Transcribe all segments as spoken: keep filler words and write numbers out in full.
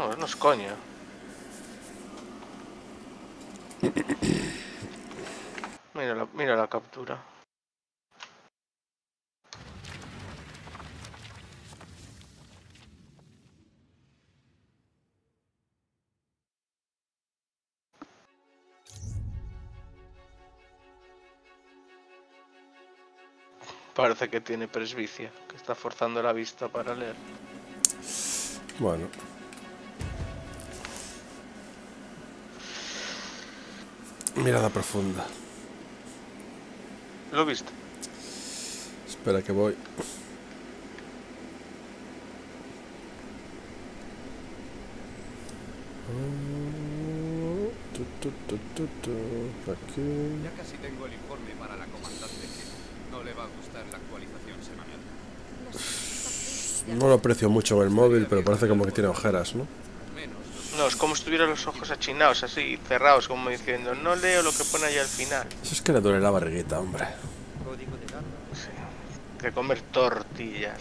No, no es coña. Mira la, mira la captura. Parece que tiene presbicia, que está forzando la vista para leer. Bueno. Mirada profunda. ¿Lo viste? Espera que voy. Tu, tu, tu, tu, tu. Aquí. Ya casi tengo el informe para la comandante. No le va a gustar la actualización semanal. No lo aprecio mucho en el móvil, pero parece como que tiene ojeras, ¿no? No, es como si tuviera los ojos achinados, así, cerrados, como diciendo, no leo lo que pone ahí al final. Eso es que le duele la barriguita, hombre. Sí. De comer tortillas.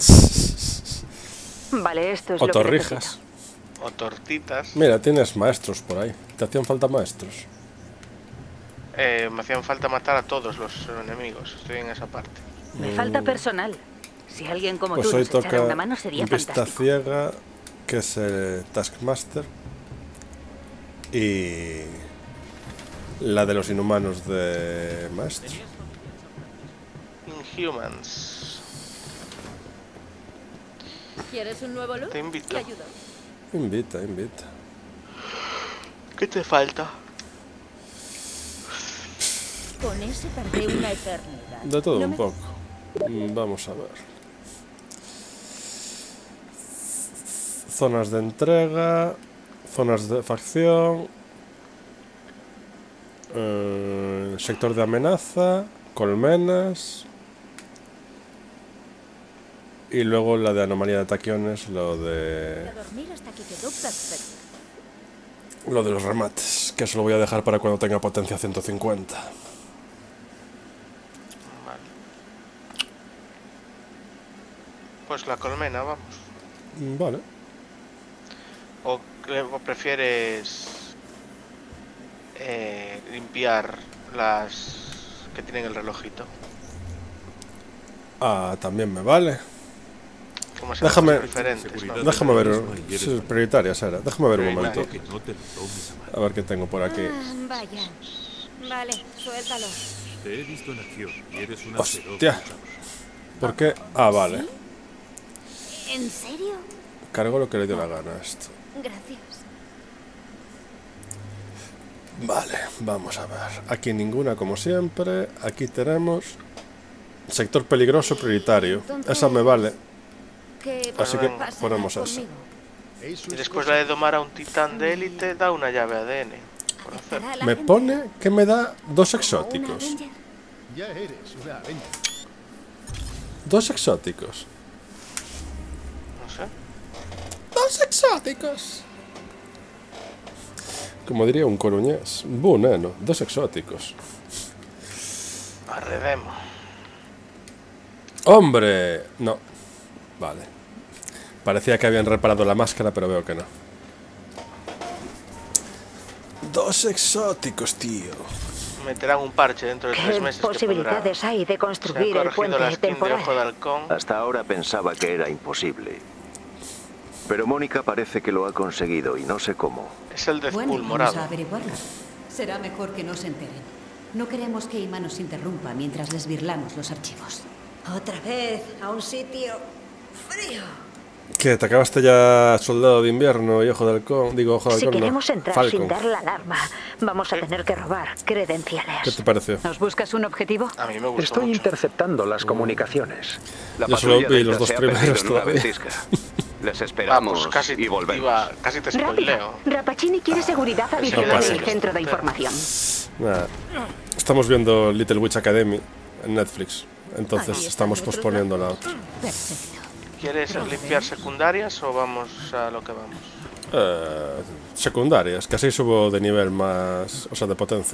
Vale, esto es o lo torrijas. que necesito. O tortitas. Mira, tienes maestros por ahí. ¿Te hacían falta maestros? Eh, me hacían falta matar a todos los enemigos. Estoy en esa parte. Me falta personal. Si alguien como Pues tú hoy nos echara toca una mano sería Vista fantástico. Ciega, que es el Taskmaster, y la de los inhumanos de Maestro. Inhumans. ¿Quieres un nuevo look? Te invito. Te ayudo. Invita, invita. ¿Qué te falta? Con ese tardé una eternidad. De todo No un me- poco. Mm, Vamos a ver. Zonas de entrega, zonas de facción, eh, sector de amenaza, colmenas, y luego la de anomalía de taquiones, lo de A dormir hasta que quedó perfecto. lo de los remates, que eso lo voy a dejar para cuando tenga potencia ciento cincuenta. Vale. Pues la colmena, vamos. Mm, Vale. ¿O, o prefieres eh, limpiar las que tienen el relojito? Ah, también me vale. Como sean Déjame- cosas diferentes, ¿no? Déjame ver. Sí, es prioritaria, Sara. Déjame ver un momento. Que no te lo tomes a mal. A ver qué tengo por aquí. Ah, vaya. Vale, suéltalo. Te he visto en acción y eres una Hostia. feroz luchadora. ¿Por qué? Ah, vale. ¿En serio? Cargo lo que le dio la gana a esto. Gracias. Vale, vamos a ver. Aquí ninguna como siempre. Aquí tenemos sector peligroso prioritario. Esa me vale. ¿Qué Así que pasará ponemos esa. conmigo? Y después la de domar a un titán de élite da una llave A D N. Por hacer. ¿Estará la Me gente pone que me da dos como una exóticos. Avenger? Ya eres una Avenger. Dos exóticos. No sé. Dos exóticos. Como diría un coruñés. Buneno, dos exóticos. Arredemo. ¡Hombre! No. Vale. Parecía que habían reparado la máscara, pero veo que no. Dos exóticos, tío. Meterán un parche dentro de tres ¿Qué meses. que posibilidades podrá- hay de Se ha construir el corregido puente la skin de temporal? Ojo de Halcón. Hasta ahora pensaba que era imposible. Pero Mónica parece que lo ha conseguido y no sé cómo. Es el Deathpool Bueno, vamos morado. a averiguarlo. Será mejor que no se enteren. No queremos que Ima nos interrumpa mientras les virlamos los archivos. Otra vez a un sitio frío. ¿Qué? ¿Te acabaste ya Soldado de Invierno y Ojo de Halcón? Digo, Ojo de Si Halcón, no. queremos entrar Falcon. sin dar la alarma, vamos a tener que robar credenciales. ¿Qué te pareció? ¿Nos buscas un objetivo? A mí me gustó Estoy mucho. interceptando las comunicaciones. La Yo solo patrulla vi Delta los dos se ha primeros perdido en una todavía. ventisca. Les Ah, esperamos pues casi, y volvemos. iba- casi te Rápido. spoileo. Rapacini quiere seguridad no adicional pasa. en el centro de información. Nada. Estamos viendo Little Witch Academy en Netflix. Entonces Ahí está estamos el otro posponiendo la otra. Perfecto. ¿Quieres limpiar secundarias o vamos a lo que vamos? Eh, secundarias, que así subo de nivel más. O sea, de potencia.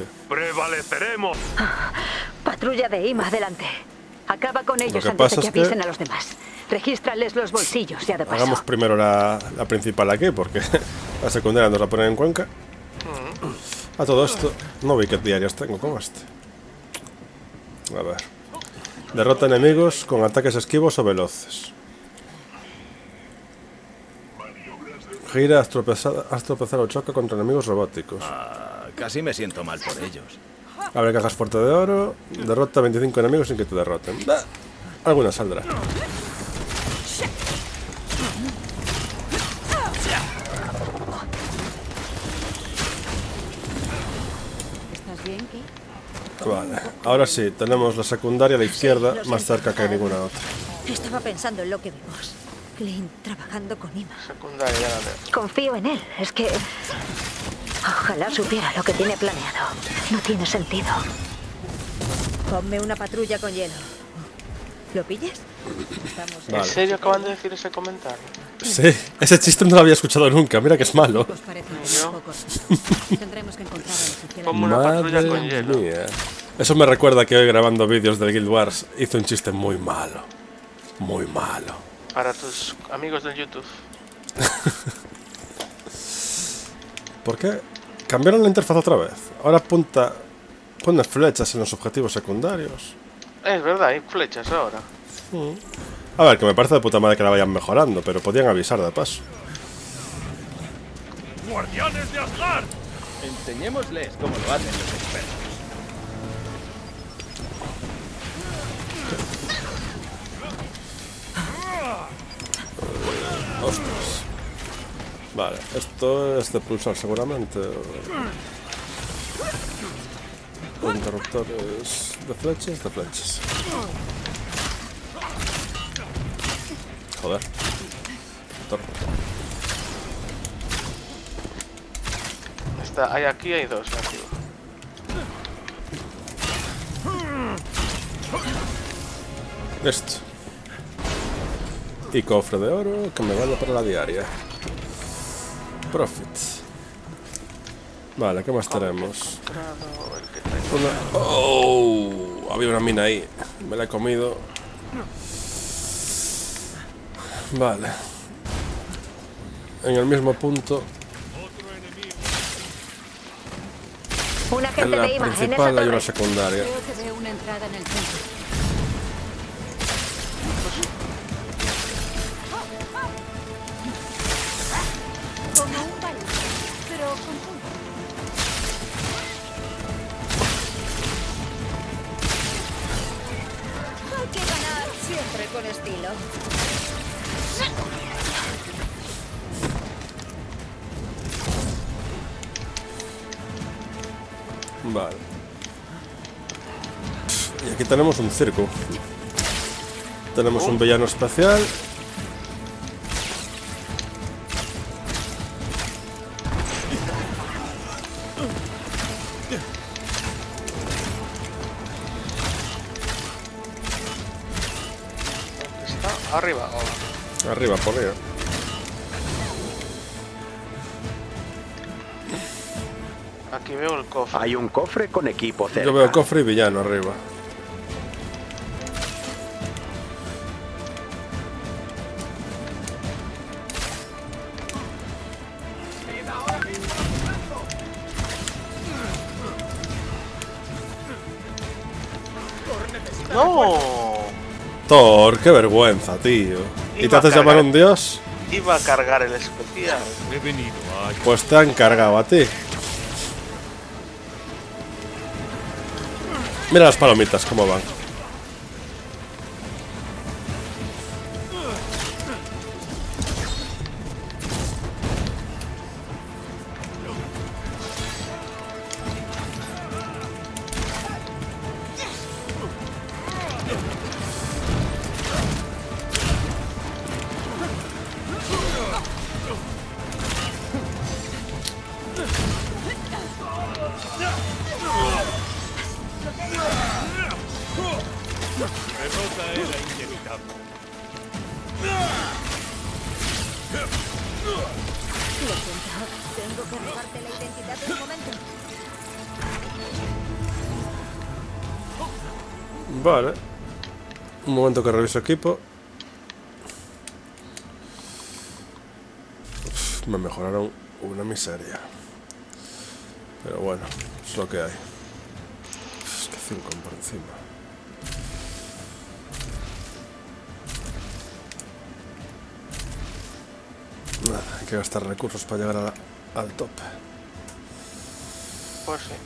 ¡Prevaleceremos! Patrulla de Ima, adelante. Acaba con ellos que antes pasa de que es que- avisen a los demás. Regístrales los bolsillos, ya de paso. Hagamos primero la, la principal aquí, porque la secundaria nos la ponen en Cuenca. A todo esto, no vi qué diarios tengo con este. A ver. Derrota enemigos con ataques esquivos o veloces. Gira, haz tropezar, haz tropezar o choca contra enemigos robóticos. Ah, casi me siento mal por ellos. Abre cajas fuerte de oro. Derrota veinticinco enemigos sin que te derroten. Bah, alguna saldrá. ¿Estás bien, Kate? Vale, ahora sí, tenemos la secundaria a la izquierda, Sí, lo más sé. cerca que ninguna otra. Estaba pensando en lo que vimos. Clint trabajando con Ima. Secundaria, ya la veo. Confío en él. Es que... Ojalá supiera lo que tiene planeado. No tiene sentido. Ponme una patrulla con hielo. ¿Lo pillas? Estamos ¿En Vale. serio acaban de decir ese comentario? Sí, ese chiste no lo había escuchado nunca, mira que es malo. Os parece un ¿Yo? poco corto. Tendremos que encontrar al oficial. Ponme una patrulla con Madre hielo. mía. Eso me recuerda que hoy grabando vídeos del Guild Wars hice un chiste muy malo. Muy malo. Para tus amigos del YouTube. ¿Por qué? Cambiaron la interfaz otra vez. Ahora apunta... Pone flechas en los objetivos secundarios. Es verdad, hay flechas ahora. A ver, que me parece de puta madre que la vayan mejorando, pero podían avisar de paso. ¡Guardianes de Asgard! Enseñémosles cómo lo hacen los expertos. Ostras. Vale, esto es de pulsar seguramente. O interruptores de flechas, de flechas. Joder. Interruptor. Está, hay aquí, hay dos aquí. Listo. Y cofre de oro que me vale para la diaria. Profit. Vale, ¿qué más tenemos? Una... ¡Oh! Había una mina ahí. Me la he comido. Vale. En el mismo punto. Un En agente la de I M A en esa principal hay una torre. secundaria. Creo que veo una entrada en el centro. Como un balón, pero con punta. Hay que ganar siempre con estilo. Vale. Y aquí tenemos un circo. Tenemos un villano especial. Está arriba. Oh. Arriba, por arriba. Aquí veo el cofre. Hay un cofre con equipo cerca. Yo veo cofre y villano arriba. ¡No! Thor, qué vergüenza, tío. ¿Y te Iba a haces cargar. llamar un dios? Iba a cargar el especial. He venido a... Pues te han cargado a ti. Mira las palomitas cómo van. Derrota era inevitable. Lo siento. Tengo que robarte la identidad en un momento. Vale. Un momento que reviso equipo. Me mejoraron una miseria. Pero bueno, es lo que hay. Es que cinco por encima. Nada, hay que gastar recursos para llegar a la, al tope. Pues sí.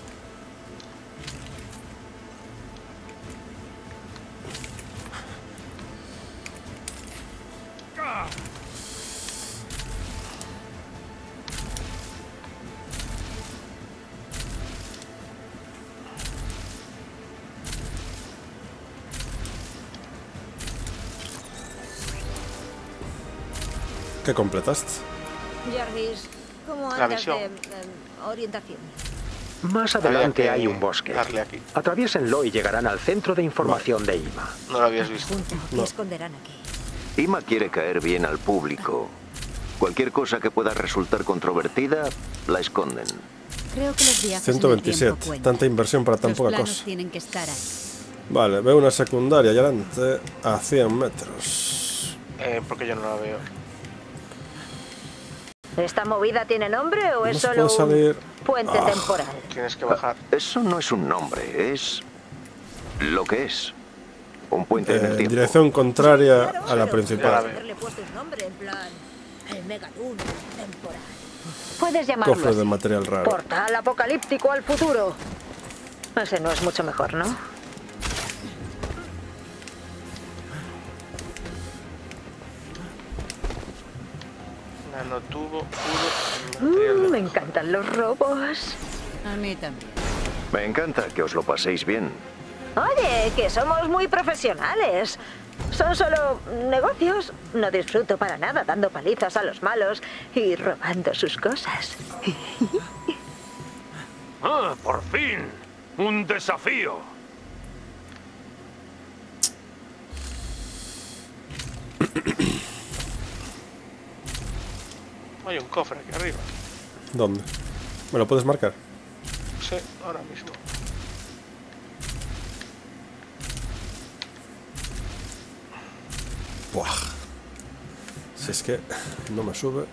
¿Qué completaste? Jarvis, ¿cómo La andas visión. de em, orientación? Más Había adelante que hay un bosque. darle aquí. Atraviésenlo y llegarán al centro de información de I M A. No lo habías visto. Punto. ¿Qué No. esconderán aquí? I M A quiere caer bien al público. Cualquier cosa que pueda resultar controvertida, la esconden. Creo que los viajes ciento en el tiempo veintisiete. cuentan. Tanta inversión para tan Los poca planos cosa. tienen que estar ahí. Vale, veo una secundaria allá adelante a cien metros. Eh, porque yo no la veo. ¿Esta movida tiene nombre o es No se solo puede salir. un puente Ah. temporal? Tienes que bajar. Eso no es un nombre, es lo que es. Un puente en Eh, el en tiempo. dirección contraria Claro, a la pero Ya la principal. veo. haberle puesto un nombre en plan el Megatún temporal. Puedes llamarlo Cofre de así. material raro. Portal apocalíptico al futuro. Ese no es mucho mejor, ¿no? Nanotubo, puro, Mm, material me de- encantan los robos. A mí también. Me encanta que os lo paséis bien. Oye, que somos muy profesionales. Son solo negocios. No disfruto para nada dando palizas a los malos y robando sus cosas. ¡Ah, por fin! ¡Un desafío! Hay un cofre aquí arriba. ¿Dónde? ¿Me lo puedes marcar? Sí, ahora mismo. Buah. Si es que no me sube.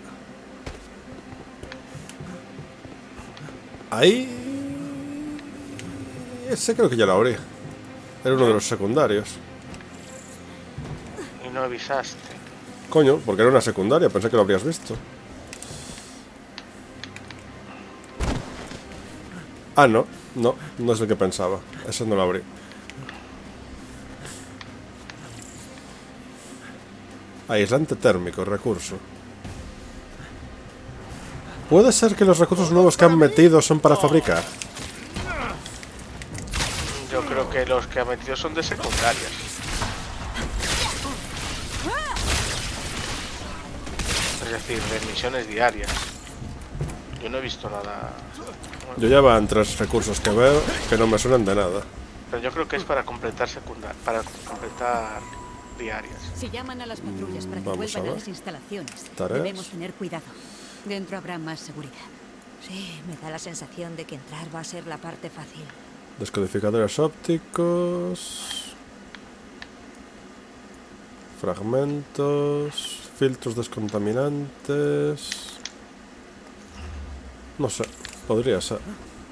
Ahí. Ese creo que ya lo abrí. Era uno de los secundarios. Y no avisaste. Coño, porque era una secundaria, pensé que lo habrías visto. Ah, no, no, no es el que pensaba. Ese no lo abrí. Aislante térmico, recurso. ¿Puede ser que los recursos nuevos que han metido son para fabricar? Yo creo que los que ha metido son de secundarias. Es decir, de misiones diarias. Yo no he visto nada. Yo ya van tres recursos que veo que no me suenan de nada. Pero yo creo que es para completar secundar, para completar diarias. Si llaman a las patrullas para que Vamos vuelvan a a, ver. las instalaciones, Tareas. debemos tener cuidado. Dentro habrá más seguridad. Sí, me da la sensación de que entrar va a ser la parte fácil. Descodificadores ópticos. Fragmentos. Filtros descontaminantes. No sé, podría ser.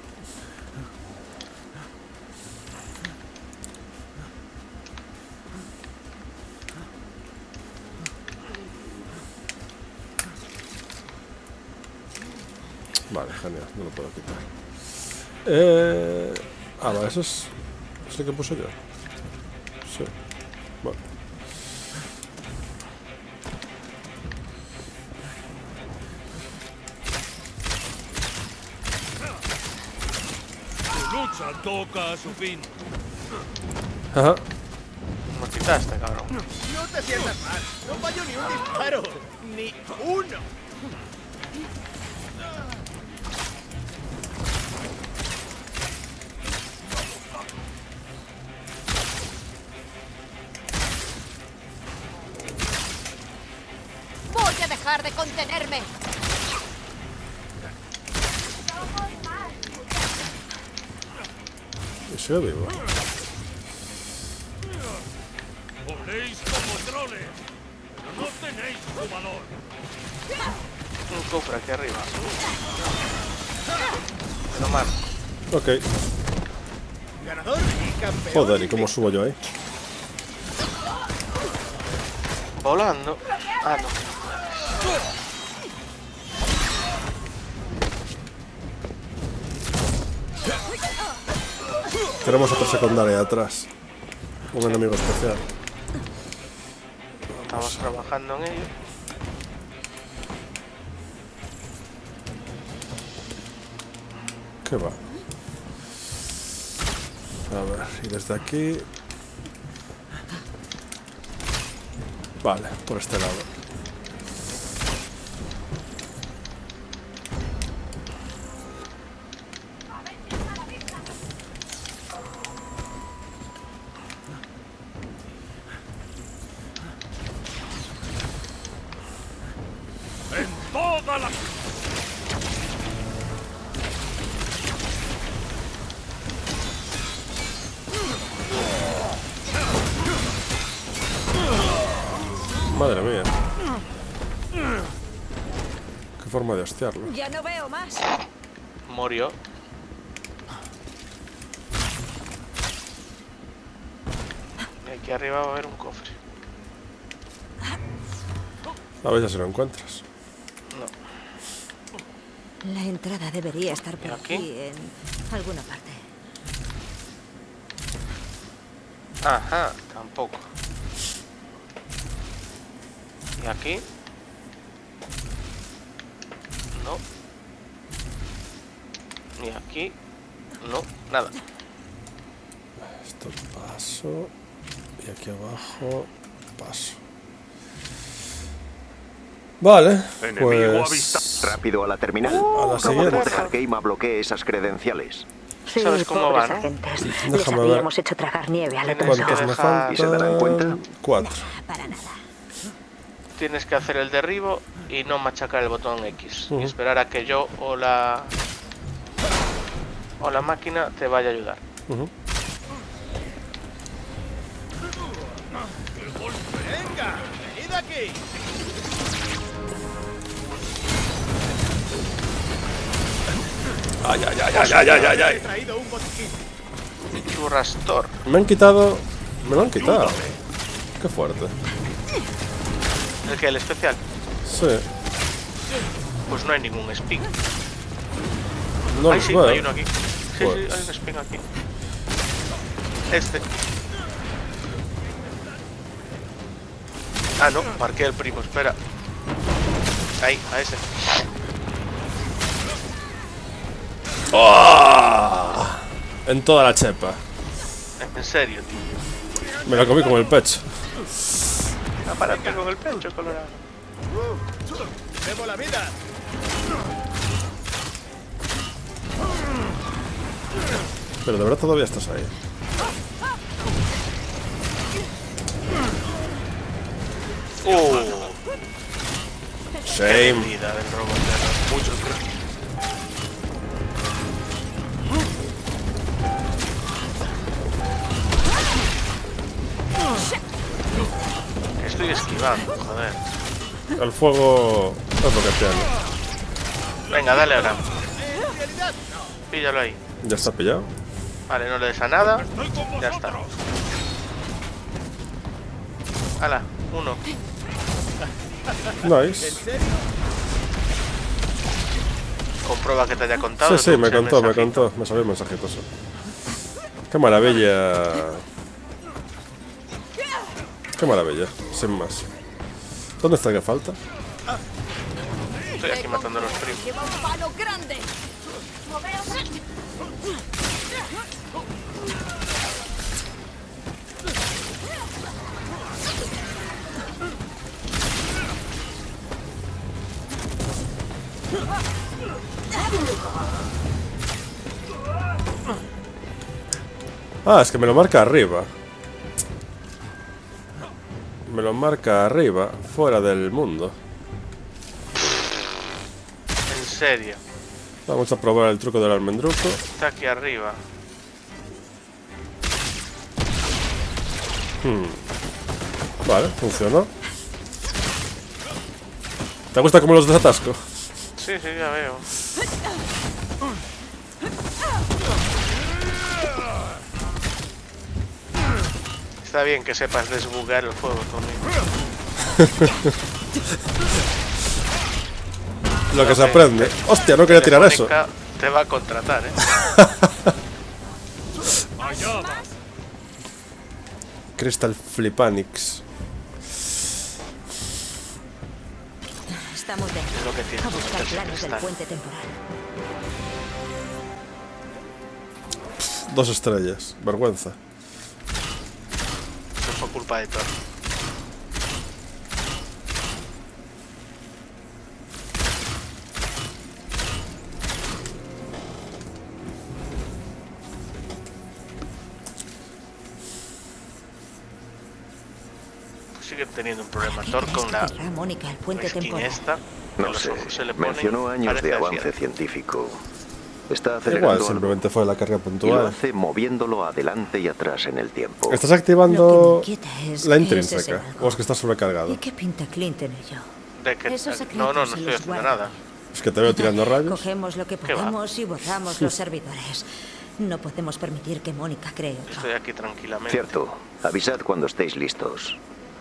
Vale, genial, no lo puedo quitar. Eh... Ah, vale, ese es... ¿Es el que puse yo? Sí. Vale. Tu lucha toca a su fin. Ajá. Me quitaste, cabrón. No te sientas mal. No fallo ni un disparo. Ni uno. ¡Voy a dejar de contenerme! Y sigue vivo. Oléis como troles, pero no tenéis su valor. Un cofre aquí arriba. Me lo marco. Ok. Ganador y campeón. Joder, ¿y cómo subo yo ahí? Volando. Ah, no. Tenemos otra secundaria atrás. Un enemigo especial. Estamos trabajando en ello. ¿Qué va? A ver, y desde aquí... Vale, por este lado. ¡En toda la... Madre mía. Qué forma de hostiarlo. Ya no veo más. Murió. Y aquí arriba va a haber un cofre. A ver si lo encuentras. No. La entrada debería estar por ¿Y aquí? aquí, en alguna parte. Ajá, tampoco. ¿Y aquí? No. Y aquí. No, nada. Esto paso. Y aquí abajo paso. Vale, Enemigo pues... Rápido a la terminal. A la No siguiente. podemos dejar que Ima bloquee esas credenciales. Sí, ¿Sabes cómo pobres va, no? agentes. Les Déjame ver. habíamos hecho tragar nieve a lo Tienes tonto. que ¿Cuántos me dejar- ¿Y se darán cuenta? faltan? Cuatro. Para nada. Tienes que hacer el derribo y no machacar el botón X. Ujú. Y esperar a que yo o la... o la máquina te vaya a ayudar. Ujú. Venga, venid aquí. Ay, ay, ay, ay, ay, ay, ay, He ay. traído un botiquín. Churrastor. Me han quitado... Me lo han quitado. Qué fuerte. ¿El que? ¿El especial? Sí. Pues no hay ningún spin. No Ay, los sí, veo. hay uno aquí. Sí, Pues. sí, hay un spin aquí. Este. Ah, no, marqué el primo, espera. Ahí, a ese. ¡Oh! En toda la chepa. En serio, tío. Me la comí con el pecho. Apárate con el pecho colorado. Debo la vida. Pero de verdad todavía estás ahí. Uh, Shame. vida del robot de los muchos. Estoy esquivando, joder. El fuego es lo que tiene. Venga, dale ahora. Píllalo ahí. Ya está pillado. Vale, no le des a nada. Ya está. Hala, uno. Nice. Comprueba que te haya contado. Sí, sí, me escucha el contó, me mensajito. contó. Me salió el mensajito eso. Qué maravilla. Qué maravilla, sin más. ¿Dónde está que falta? Estoy aquí matando a los primos. Lleva un palo grande. Ah, es que me lo marca arriba. Me lo marca arriba, fuera del mundo. En serio. Vamos a probar el truco del almendruco. Está aquí arriba. Hmm. Vale, funcionó. ¿Te gusta cómo los desatasco? Sí, sí, ya veo. Está bien que sepas desbugar el juego conmigo. Lo que se aprende. Hostia, no quería tirar eso. Te va a contratar, eh. Crystal Flipanix. Estamos dentro. Es lo que tienes. A buscar planos del puente temporal. Dos estrellas. Vergüenza. Eso fue culpa de Thor. Siguen teniendo un problema Thor con la Mónica, el puente skin temporal. esta. No sé, mencionó años de avance científico. Está acelerando. Igual, simplemente fue la carga Y lo puntual. hace moviéndolo adelante y atrás en el tiempo. ¿Estás activando es la que intrínseca? ese es el ¿O es que estás sobrecargado? ¿Y qué pinta Clint en ello? De que, Esos no, no, no secretos se estoy los haciendo guarda. nada. Es que te veo tirando rayos. Cogemos lo que ¿Qué va? podemos y borramos los servidores. No podemos permitir que Mónica cree otro. Estoy aquí tranquilamente. Cierto. Avisad cuando estéis listos.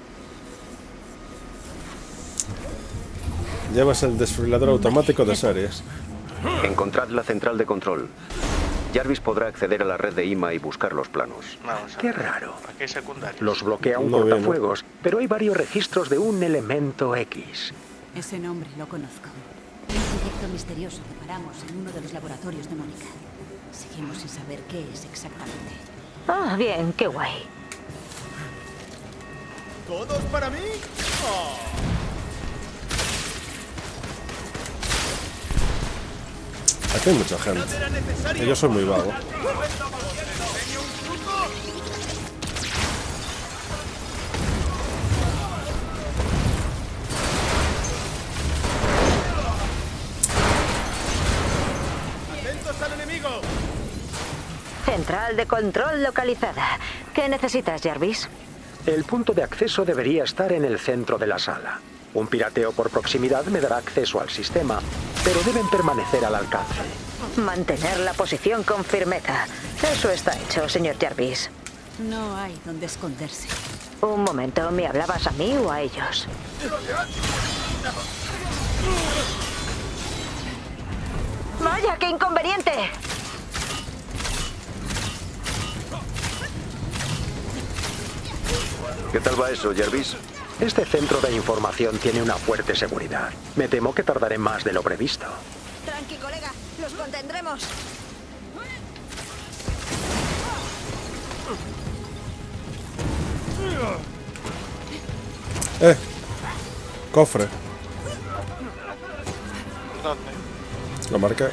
Llevas el desfibrilador automático de series. Encontrad la central de control. Jarvis podrá acceder a la red de I M A y buscar los planos. Vamos a Qué ver. raro. Aquí hay secundarios. Los bloquea un No veo, ¿no? cortafuegos, pero hay varios registros de un elemento X. Ese nombre lo conozco. Un proyecto misterioso que paramos en uno de los laboratorios de Mónica. Seguimos sin saber qué es exactamente. Ah, bien, qué guay. ¿Todos para mí? Oh. Aquí hay mucha gente. Y yo soy muy vago. ¡Atentos al enemigo! Central de control localizada. ¿Qué necesitas, Jarvis? El punto de acceso debería estar en el centro de la sala. Un pirateo por proximidad me dará acceso al sistema, pero deben permanecer al alcance. Mantener la posición con firmeza. Eso está hecho, señor Jarvis. No hay donde esconderse. Un momento, ¿me hablabas a mí o a ellos? ¡Vaya, qué inconveniente! ¿Qué tal va eso, Jarvis? Este centro de información tiene una fuerte seguridad. Me temo que tardaré más de lo previsto. Tranqui, colega. Los contendremos. Eh. Cofre. ¿Dónde? Lo marqué.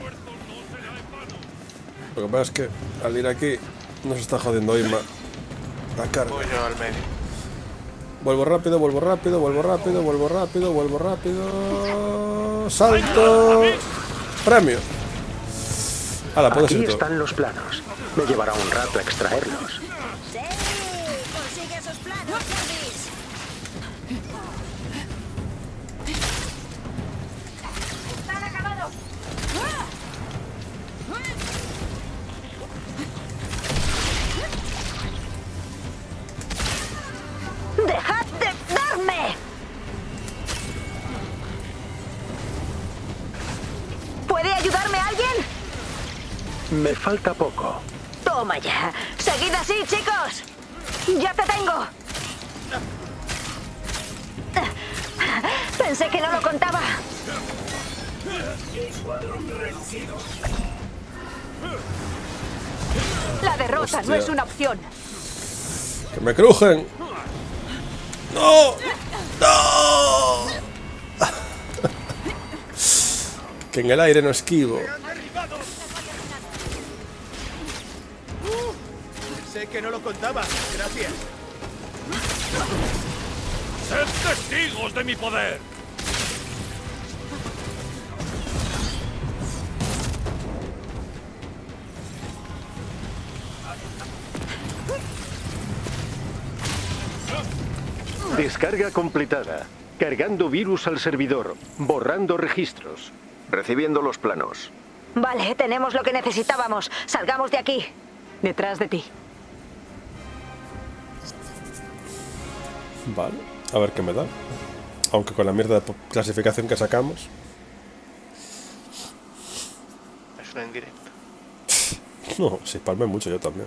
Lo que pasa es que al ir aquí nos está jodiendo Ima la carga. Voy yo al medio. Vuelvo rápido, vuelvo rápido, vuelvo rápido, vuelvo rápido, vuelvo rápido. ¡Salto! ¡Premio! Hala, puedes Aquí ir tú. están los planos. Me llevará un rato extraerlos. ¡Sí! ¡Consigue esos planos, Jarvis! ¡Están acabados! ¡Dejad de darme! ¿Puede ayudarme alguien? Me falta poco. Toma ya. Seguid así, chicos. Ya te tengo. Pensé que no lo contaba. La derrota no Hostia. es una opción. ¡Que me crujen! ¡No! ¡No! Que en el aire no esquivo. Sé que no lo contaba. Gracias. ¡Sed testigos de mi poder! Descarga completada. Cargando virus al servidor. Borrando registros. Recibiendo los planos. Vale, tenemos lo que necesitábamos. Salgamos de aquí. Detrás de ti. Vale, a ver qué me da. Aunque con la mierda de clasificación que sacamos. Es una indirecta. No, si palmé mucho yo también.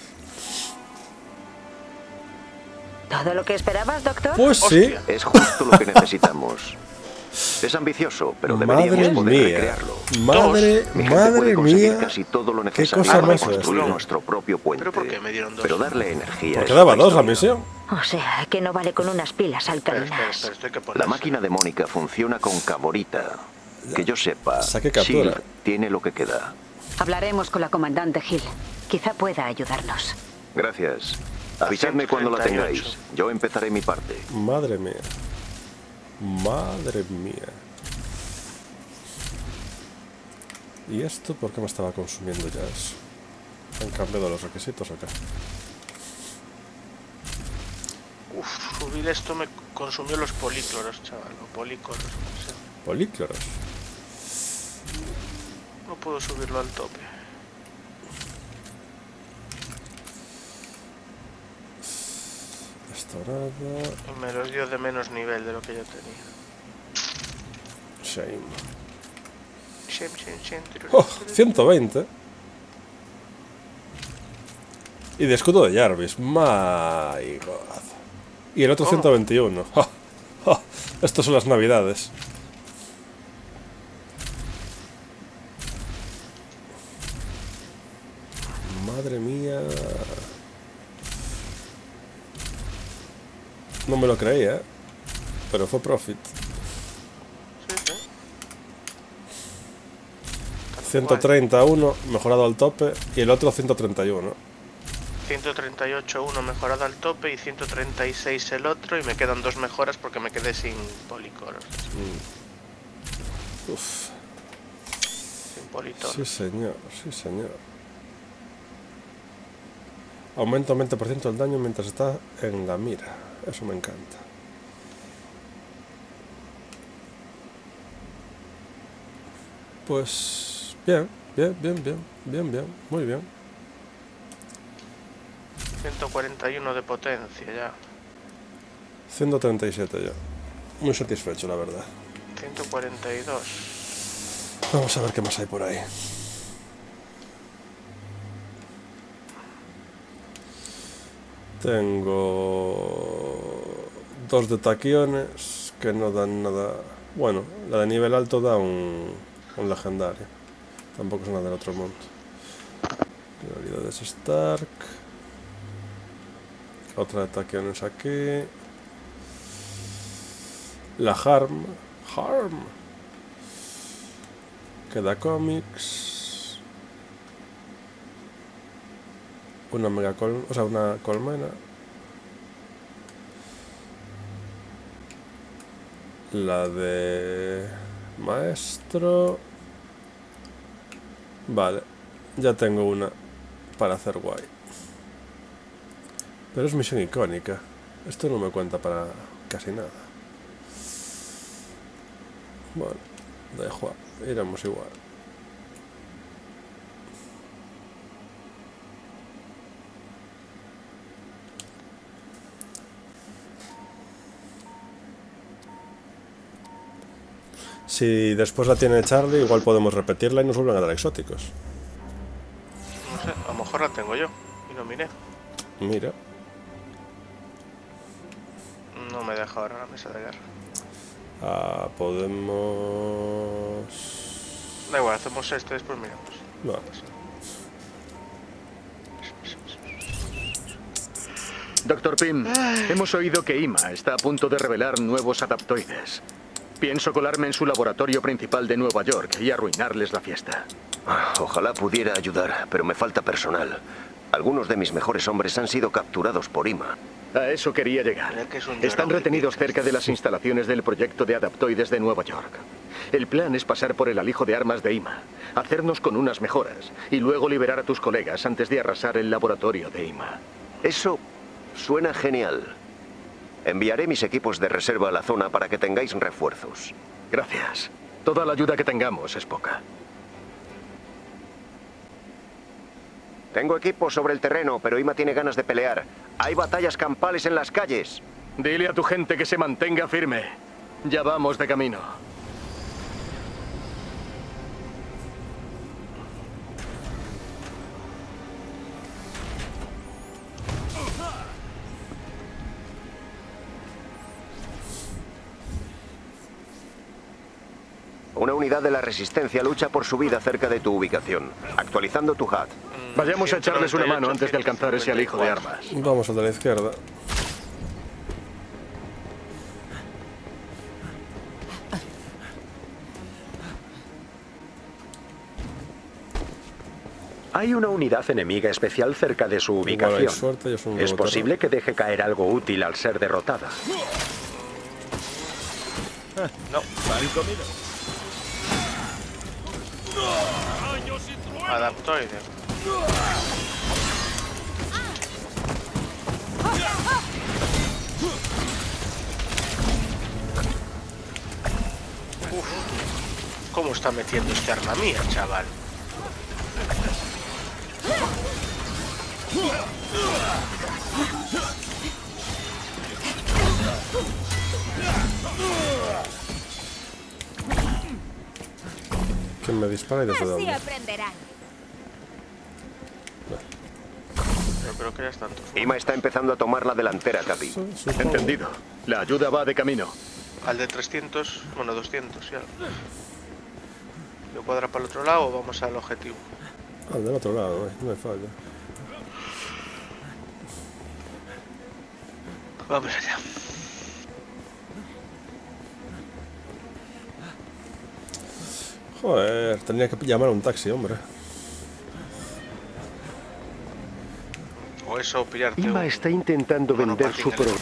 ¿Todo lo que esperabas, doctor? Pues sí. Es justo lo que necesitamos. Es ambicioso, pero deberíamos Madre poder mía. recrearlo. Madre, Mi gente madre puede conseguir mía. casi todo lo Qué necesario cosa para más construir bestia. nuestro propio puente. ¿Pero por qué me dieron dos? Pero darle energía. Porque es daba otra dos la historia. misión. O sea, que no vale con unas pilas Espera, espera, alcalinas. espera, esto hay que La ponerse. máquina de Mónica funciona con caborita. Que yo sepa, Saque captura. Shield tiene lo que queda. Hablaremos con la comandante Hill. Quizá pueda ayudarnos. Gracias. Avisadme cuando la ciento treinta y tengáis. Yo empezaré mi parte. Madre mía. Madre mía. ¿Y esto por qué me estaba consumiendo ya eso? ¿Han cambiado los requisitos o qué? Uf, subir esto me consumió los polícloros, chaval. O polícoros, no sé. Polícloros. No puedo subirlo al tope. Restaurada. Y me los dio de menos nivel de lo que yo tenía. Shame. Shim, shim, shim, tiru, Oh, tiru, tiru. ciento veinte. Y de escudo de Jarvis. My God. Y el otro ¿Cómo? ciento veintiuno. Oh, oh, estos son las navidades. Madre mía. No me lo creía, ¿eh? Pero fue profit. Sí, sí. ciento treinta y uno mejorado al tope y el otro ciento treinta y uno. ciento treinta y ocho uno mejorado al tope y ciento treinta y seis el otro, y me quedan dos mejoras porque me quedé sin policoros. Mm. Uf. Sin politoros. Sí, señor, sí, señor. Aumenta un veinte por ciento el daño mientras está en la mira. Eso me encanta. Pues bien, bien, bien, bien, bien, bien, muy bien. ciento cuarenta y uno de potencia ya. ciento treinta y siete ya. Muy satisfecho, la verdad. ciento cuarenta y dos. Vamos a ver qué más hay por ahí. Tengo dos de taquiones que no dan nada. Bueno, la de nivel alto da un, un legendario. Tampoco es nada del otro mundo. Prioridades Stark. Otra de taquiones aquí. La Harm. Harm. Queda cómics. Una mega col, o sea, una colmena. La de maestro. Vale, ya tengo una para hacer guay. Pero es misión icónica. Esto no me cuenta para casi nada. Bueno, dejo, iremos igual. Si después la tiene Charlie, igual podemos repetirla y nos vuelven a dar exóticos. No sé, a lo mejor la tengo yo y no miré. Mira. No me deja ahora la mesa de guerra. Ah, podemos... Da igual, hacemos esto y después miramos. Vale. Doctor Pym, hemos oído que I M A está a punto de revelar nuevos adaptoides. Pienso colarme en su laboratorio principal de Nueva York y arruinarles la fiesta. Ojalá pudiera ayudar, pero me falta personal. Algunos de mis mejores hombres han sido capturados por I M A. A eso quería llegar. Mira que es un Están llorón. retenidos cerca de las instalaciones del proyecto de adaptoides de Nueva York. El plan es pasar por el alijo de armas de I M A, hacernos con unas mejoras y luego liberar a tus colegas antes de arrasar el laboratorio de I M A. Eso suena genial. Enviaré mis equipos de reserva a la zona para que tengáis refuerzos. Gracias. Toda la ayuda que tengamos es poca. Tengo equipos sobre el terreno, pero Ima tiene ganas de pelear. Hay batallas campales en las calles. Dile a tu gente que se mantenga firme. Ya vamos de camino. Una unidad de la Resistencia lucha por su vida cerca de tu ubicación. Actualizando tu H U D. Vayamos a echarles una mano antes de alcanzar ese alijo de armas. Vamos al de la izquierda. Hay una unidad enemiga especial cerca de su ubicación. Igual hay suerte, yo soy un Es robot posible que deje caer algo útil al ser derrotada. No, mal comido. Adaptoide. Uf, ¿cómo está metiendo este arma mía, chaval? ¿Quién me dispara y desde Así dónde? aprenderán. Yo creo que ya están todos. Ima está empezando a tomar la delantera, Capi. Entendido. La ayuda va de camino. Al de trescientos, bueno, doscientos ya. ¿Lo cuadra para el otro lado o vamos al objetivo? Al del otro lado, eh, no me falla. Vamos allá. Joder, tenía que llamar a un taxi, hombre. O eso, o pillarte Ima un... está intentando vender su producto.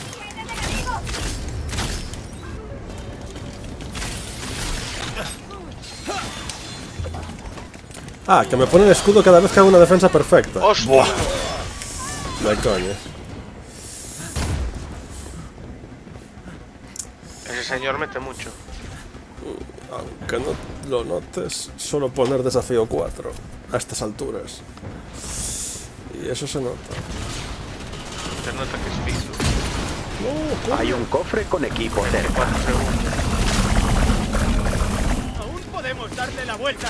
Ah, que me pone el escudo cada vez que hago una defensa perfecta. ¡Hostia! Buah. No hay coña. Ese señor mete mucho. Aunque no lo notes, solo poner desafío cuatro a estas alturas. Y eso se nota. Se nota que es piso. No, Hay un cofre con equipo cerca. Aún podemos darle la vuelta.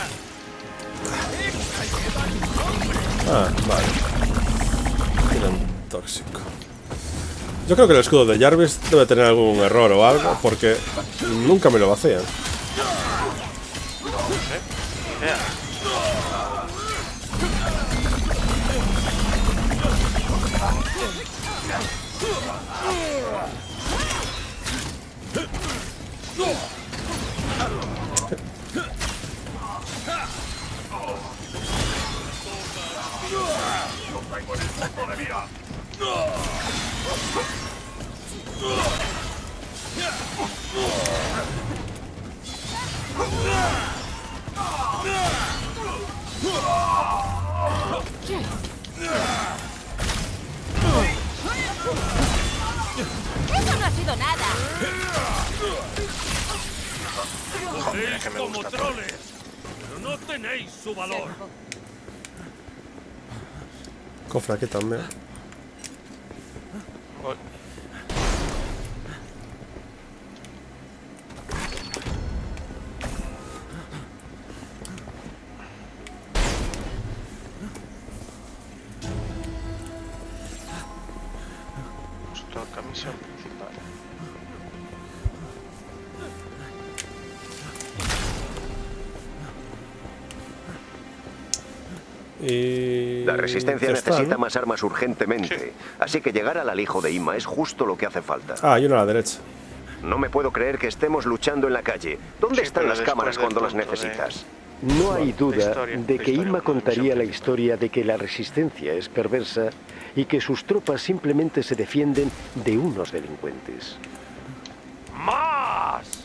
ah, vale. Tiran tóxico. Yo creo que el escudo de Jarvis debe tener algún error o algo, porque nunca me lo vacían. No sé, ni idea. Eso no ha sido nada. Joder, que me como gusta todo. troles, pero no tenéis su valor. Cofre aquí también. Voy. Toca misión principal. Y... La Resistencia ya está, necesita ¿no? más armas urgentemente, así que llegar al alijo de Ima es justo lo que hace falta. Ah, hay uno a la derecha. No me puedo creer que estemos luchando en la calle. ¿Dónde Sí, están pero las después cámaras del cuando las tonto de- necesitas? No hay La duda historia, de la que historia, Ima una contaría misión la principal. historia de que la resistencia es perversa y que sus tropas simplemente se defienden de unos delincuentes. ¡Más!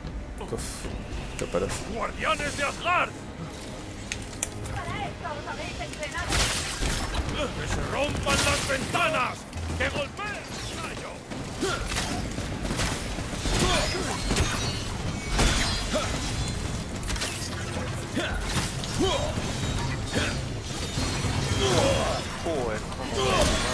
Uf, qué pereza. ¡Guardianes de Asgard! ¡Que se rompan las ventanas! ¡Que golpeen el rayo! Joder, cómo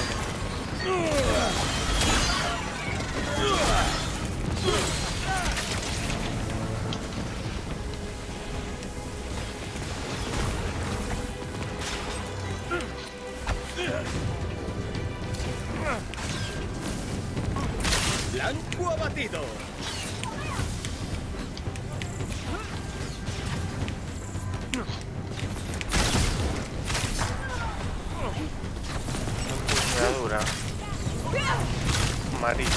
¡Blanco abatido! dura. Amarillo.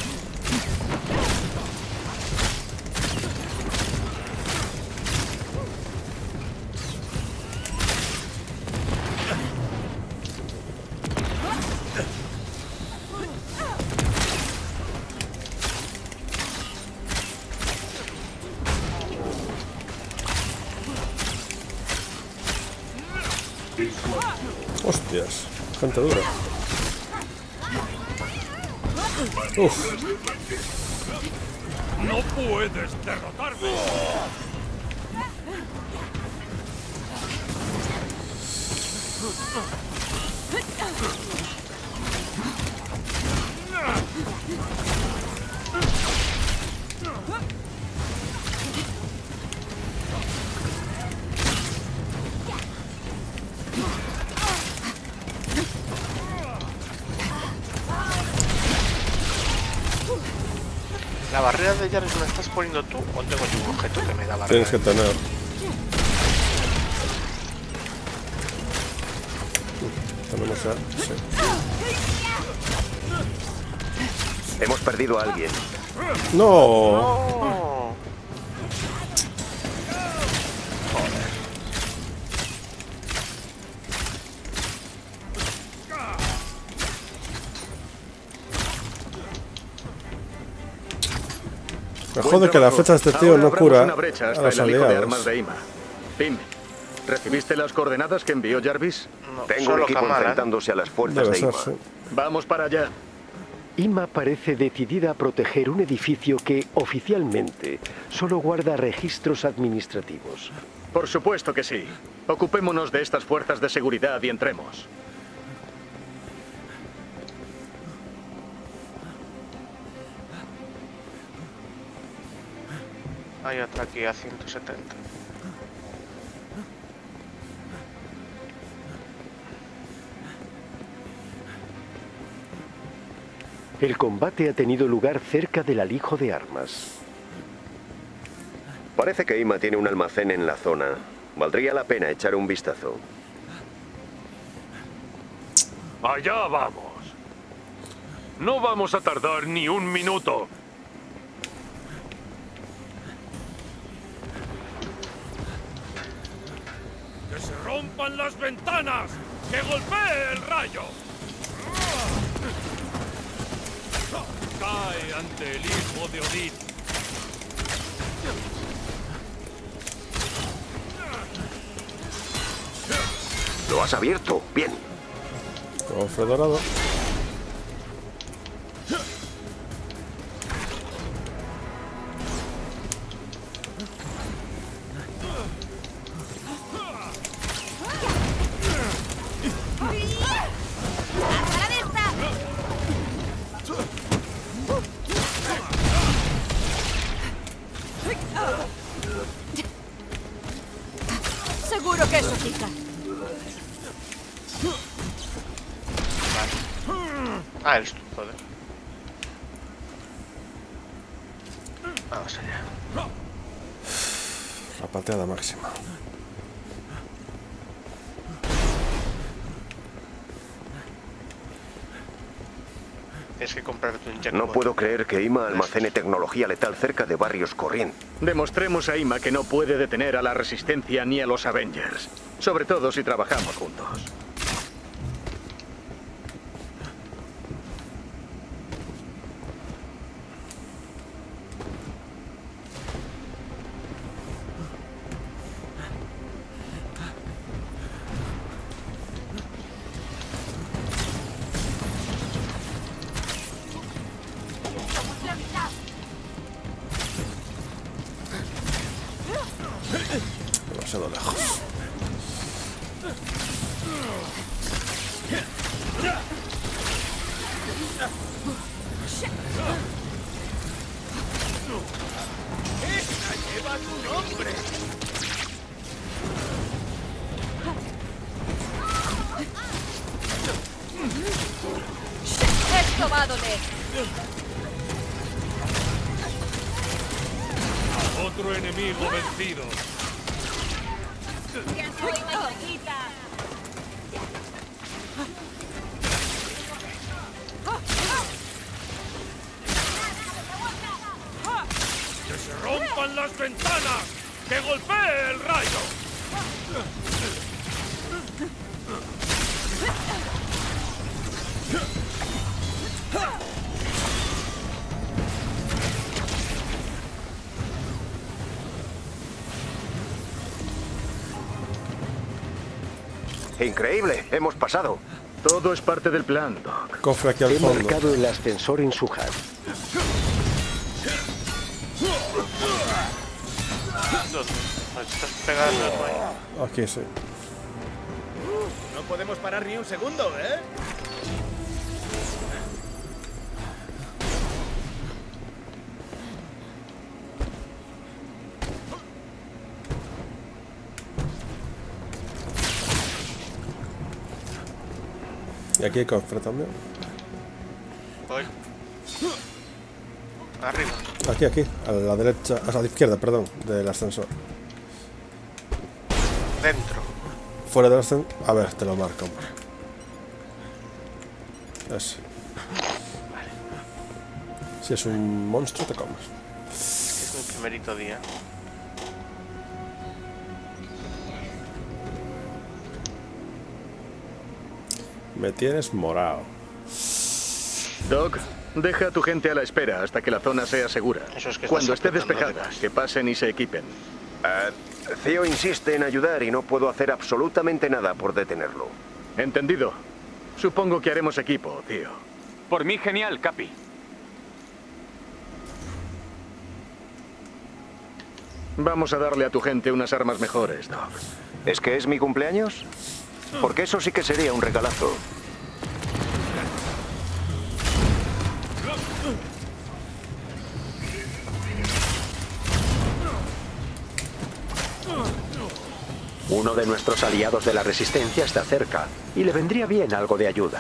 Hostias, gente dura. Uf. ¡No puedes derrotarme! ¿La barrera de Jarvis la estás poniendo tú o tengo yo un objeto que me da barrera? Tienes que tener. Tenemos a... sí. Hemos perdido a alguien. ¡No! No. Me jode que la flecha de este tío Ahora no cura una brecha a hasta los el alijo de aliados. armas de Ima. Pim, ¿recibiste las coordenadas que envió Jarvis? No, Tengo un solo equipo cámara. enfrentándose a las fuerzas Debe de ser, Ima. sí. Vamos para allá. Ima parece decidida a proteger un edificio que, oficialmente, solo guarda registros administrativos. Por supuesto que sí. Ocupémonos de estas fuerzas de seguridad y entremos. Hay otra aquí a ciento setenta. El combate ha tenido lugar cerca del alijo de armas. Parece que Ima tiene un almacén en la zona. Valdría la pena echar un vistazo. Allá vamos. No vamos a tardar ni un minuto. ¡Que se rompan las ventanas! ¡Que golpee el rayo! Cae ante el hijo de Odín. Lo has abierto. Bien. Cofre dorado. Seguro que eso pica. Ah, eres tú, joder. Vamos allá. La pateada máxima. Tienes que comprarte un jackpot. No puedo creer que Ima almacene tecnología letal cerca de barrios corrientes. Demostremos a Ima que no puede detener a la Resistencia ni a los Avengers. Sobre todo si trabajamos juntos. demasiado lejos. ¡Esta lleva tu nombre! ¡Escobádole! Otro enemigo vencido. ¡Ya soy mayorcita! ¡Que se rompan las ventanas! ¡Que golpee el rayo! Increíble, hemos pasado. Todo es parte del plan, Doc. Cofre aquí al He fondo. marcado el ascensor en su H U D. ¿Dónde? Me estás pegando, güey. Aquí sí. No podemos parar ni un segundo, ¿eh? Y aquí hay cofre también. Voy. Arriba. Aquí, aquí, a la derecha, a la izquierda, perdón, del ascensor. Dentro. Fuera del ascensor. A ver, te lo marco, hombre. Eso. Si es un monstruo, te comes. Es mi primerito día. Me tienes morado. Doc, deja a tu gente a la espera hasta que la zona sea segura. Eso es que Cuando estás esté apretando despejada, que pasen y se equipen. Uh, Theo insiste en ayudar y no puedo hacer absolutamente nada por detenerlo. Entendido. Supongo que haremos equipo, tío. Por mí, genial, Capi. Vamos a darle a tu gente unas armas mejores, Doc. ¿Es que es mi cumpleaños? Porque eso sí que sería un regalazo. Uno de nuestros aliados de la Resistencia está cerca y le vendría bien algo de ayuda.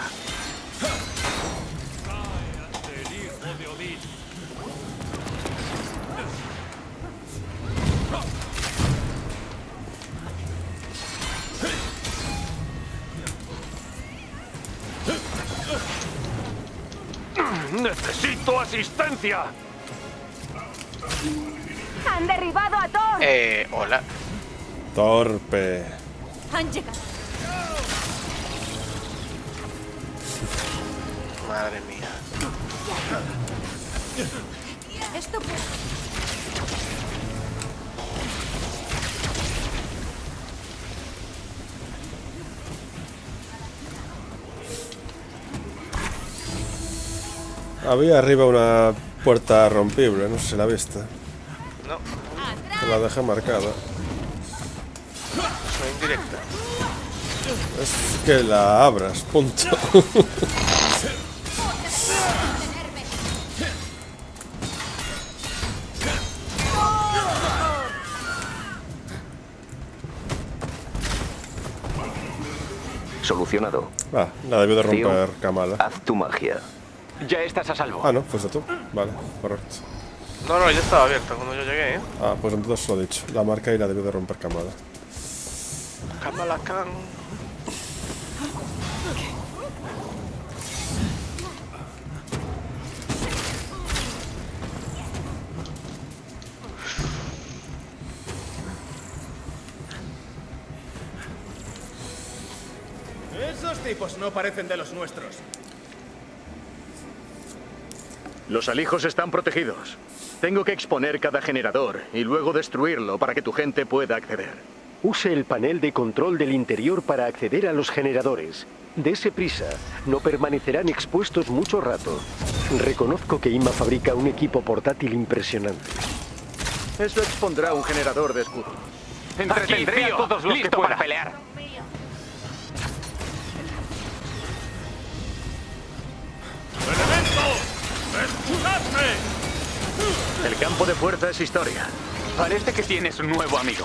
¡Necesito asistencia! ¡Han derribado a Thor! Eh, hola. Torpe. Han llegado. Madre mía. Esto puede... Había arriba una puerta rompible, no sé si la viste. No. Te la dejé marcada. Soy indirecta. Es que la abras, punto. Solucionado. Ah, la debió de Tío, romper Kamala. haz tu magia. Ya estás a salvo. Ah, no, fuiste tú. Vale, correcto. No, no, ya estaba abierta cuando yo llegué, ¿eh? Ah, pues entonces lo he dicho. La marca y la debió de romper Kamala. Kamala Khan. Esos tipos no parecen de los nuestros. Los alijos están protegidos. Tengo que exponer cada generador y luego destruirlo para que tu gente pueda acceder. Use el panel de control del interior para acceder a los generadores. Dese prisa, no permanecerán expuestos mucho rato. Reconozco que Ima fabrica un equipo portátil impresionante. Eso expondrá un generador de escudo. Entretendré a todos los que pueda. Para pelear. ¡Elementos! ¡Escuchadme! El campo de fuerza es historia. Parece que tienes un nuevo amigo.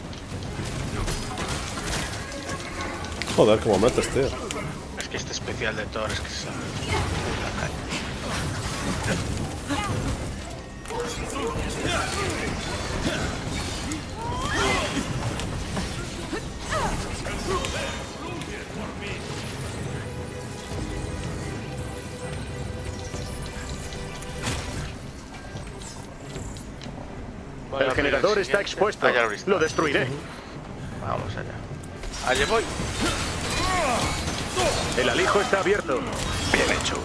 Joder, cómo metes, tío. Es que este especial de Thor es que se... El generador está expuesto. Lo destruiré. Vamos allá. Allá voy. El alijo está abierto. Bien hecho.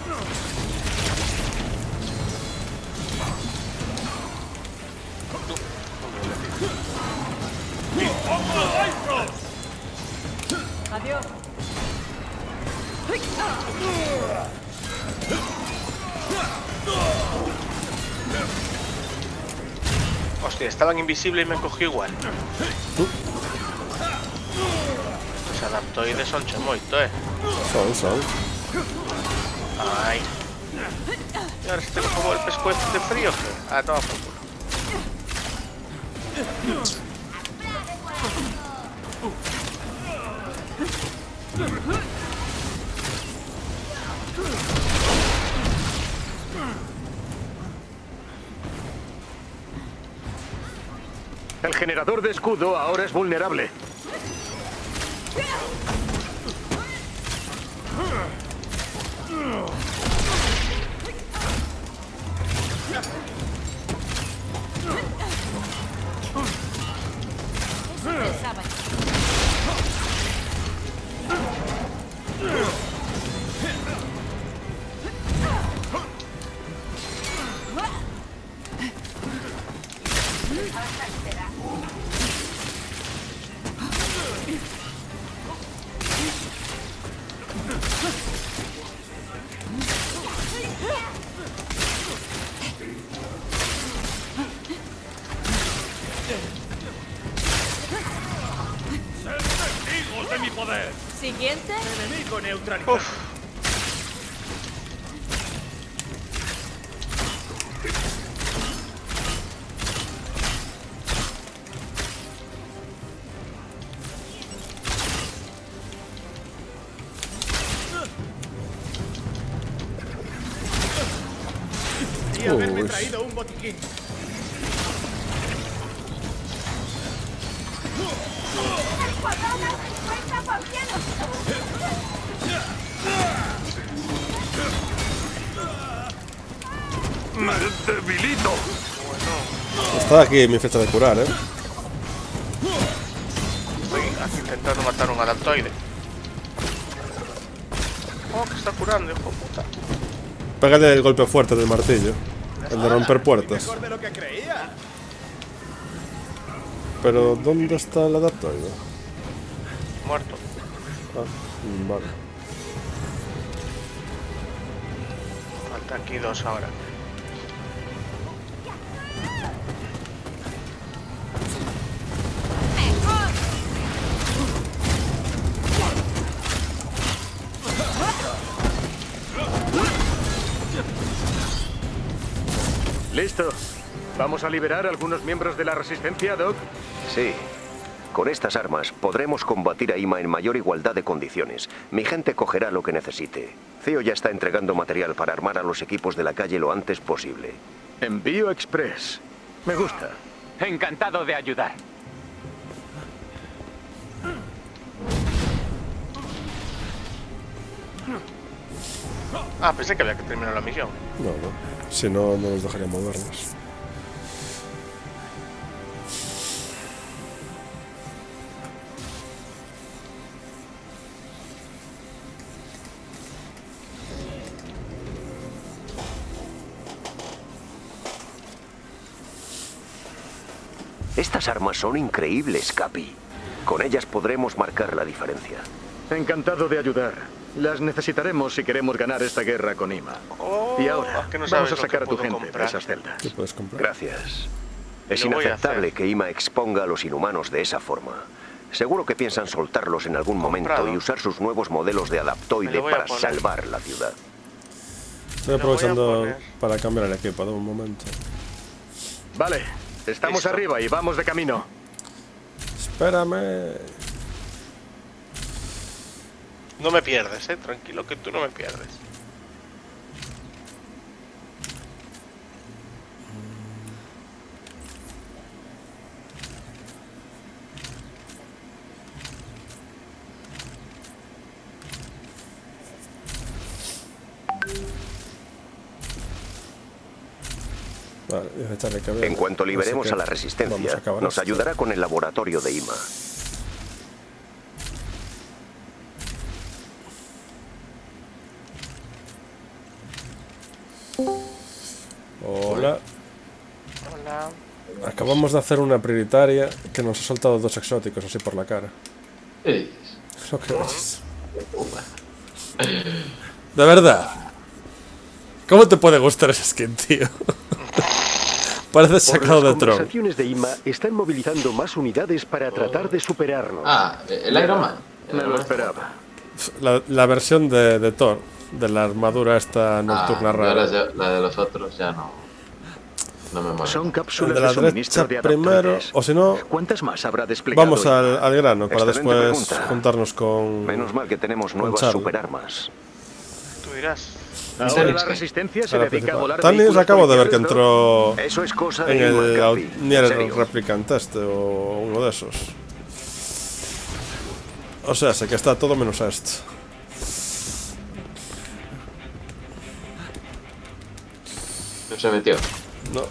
Adiós. Hostia, estaban invisibles y me cogió igual. Los adaptoides son chemoito, eh. Son, son. Ay. Y ahora se tengo como el pescuezo de frío. ¿Qué? Ah, toma por culo. El generador de escudo ahora es vulnerable. de mi poder. Siguiente. Enemigo neutralizado. Uf. Y haberme traído un botiquín. ¡Me debilito! Está aquí mi fecha de curar, eh. Estoy aquí intentando matar un adaptoide. Oh, que está curando, hijo de puta. Pégale el golpe fuerte del martillo. El de romper puertas. Mejor de lo que creía. Pero, ¿dónde está el adaptoide? Muerto. Ah, vale. Falta aquí dos ahora. Listo. ¿Vamos a liberar a algunos miembros de la Resistencia, Doc? Sí. Con estas armas podremos combatir a Ima en mayor igualdad de condiciones. Mi gente cogerá lo que necesite. Theo ya está entregando material para armar a los equipos de la calle lo antes posible. Envío express. Me gusta. Encantado de ayudar. Ah, pensé que había que terminar la misión. No, no. Si no, no nos dejaría movernos. Estas armas son increíbles, Capi. Con ellas podremos marcar la diferencia. Encantado de ayudar. Las necesitaremos si queremos ganar esta guerra con Ima. Oh, y ahora, que no vamos sabes a sacar lo a que tu puedo gente comprar. de esas celdas. ¿Qué puedes comprar? Gracias. Es inaceptable que Ima exponga a los inhumanos de esa forma. Seguro que piensan soltarlos en algún momento y usar sus nuevos modelos de adaptoide para salvar la ciudad. Estoy aprovechando para cambiar el equipo, de un momento. Vale, estamos Listo. arriba y vamos de camino. Espérame. No me pierdes, eh, tranquilo que tú no me pierdes. Vale, en cuanto liberemos a la resistencia, a nos ayudará con el laboratorio de Ima. Hola. Hola. Acabamos de hacer una prioritaria que nos ha soltado dos exóticos así por la cara. ¿Qué Lo que ves. De verdad. ¿Cómo te puede gustar ese skin, tío? Parece sacado de Tron. Las conversaciones de Ima están movilizando más unidades para tratar de superarnos. Ah, el Iron Man. Me lo esperaba. La, la versión de, de Thor, de la armadura esta nocturna ah, rara. La, la de los otros ya no. No me mola. Son cápsulas de la de suministro de primero, o si no, ¿cuántas más habrá desplegado? Vamos al, al grano para Excelente después pregunta. juntarnos con. Menos mal que tenemos nuevas superarmas. Tú dirás. Ahora la resistencia se dedica a volar Tanis acabo de ver que entró Eso es cosa en de el Nier serio? Replicant este o uno de esos. O sea, sé que está todo menos esto. No se metió. No.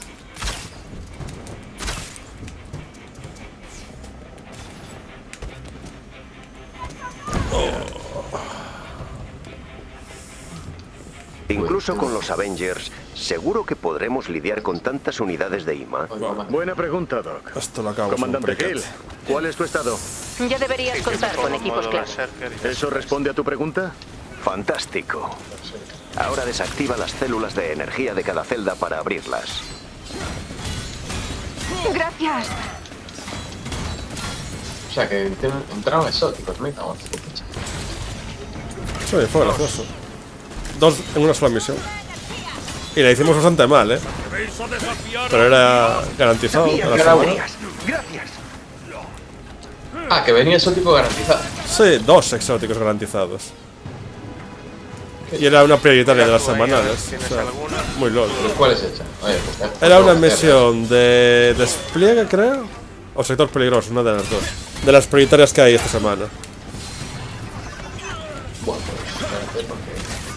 Incluso con los Avengers, ¿seguro que podremos lidiar con tantas unidades de Ima? Buena pregunta, Doc. Esto lo acabo Comandante Hill, ¿cuál es tu estado? Ya deberías contar con equipos clave. ¿Eso responde a tu pregunta? Fantástico. Ahora desactiva las células de energía de cada celda para abrirlas. Gracias. O sea, que entraron exóticos, me cago. Sí, fue gracioso. Dos en una sola misión. Y la hicimos bastante mal, ¿eh? Pero era garantizado. A la Gracias. Ah, que venía exótico garantizado. Sí, dos exóticos garantizados. Y era una prioritaria de las semanales. O sea, muy lol. ¿Cuál es esa? Oye, pues, era una misión de despliegue, creo. O sector peligroso, una de las dos. De las prioritarias que hay esta semana. Bueno, pues, espérate porque...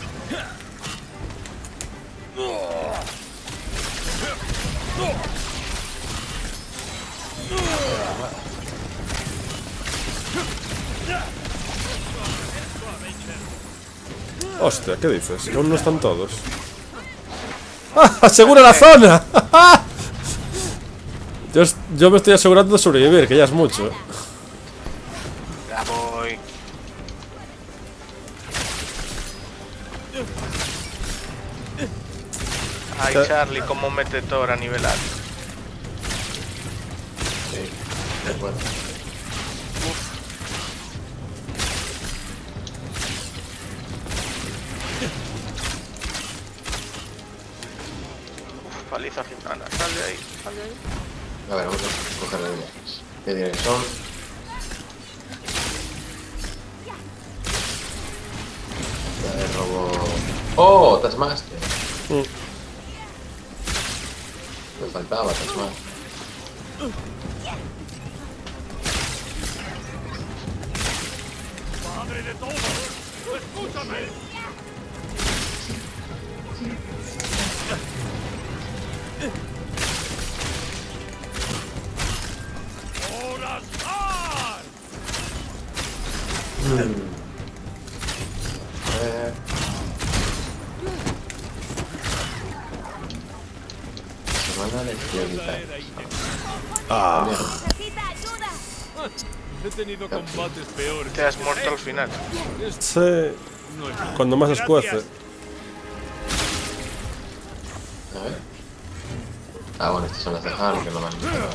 Hostia, ¿qué dices? Que aún no están todos. ¡Ah! ¡Asegura la zona! yo, yo me estoy asegurando de sobrevivir, que ya es mucho. Ya voy. Ay, Charlie, cómo mete Thor a nivelar. Sí, de acuerdo. Paliza gitana, sal de ahí, sal de ahí. A ver, vamos a coger las líneas. ¿Qué dirección son? Ya de robo. ¡Oh! Taskmaster. Mm. Me faltaba Taskmaster. ¡Madre de todo! ¡Escúchame! Mm. Eh. Semana de prioridades. Ah. He tenido combates peores. Te has muerto al final. Sí. Cuando más escuece. A ver. Ah, bueno, estas son las de Hal, que no me han enterado.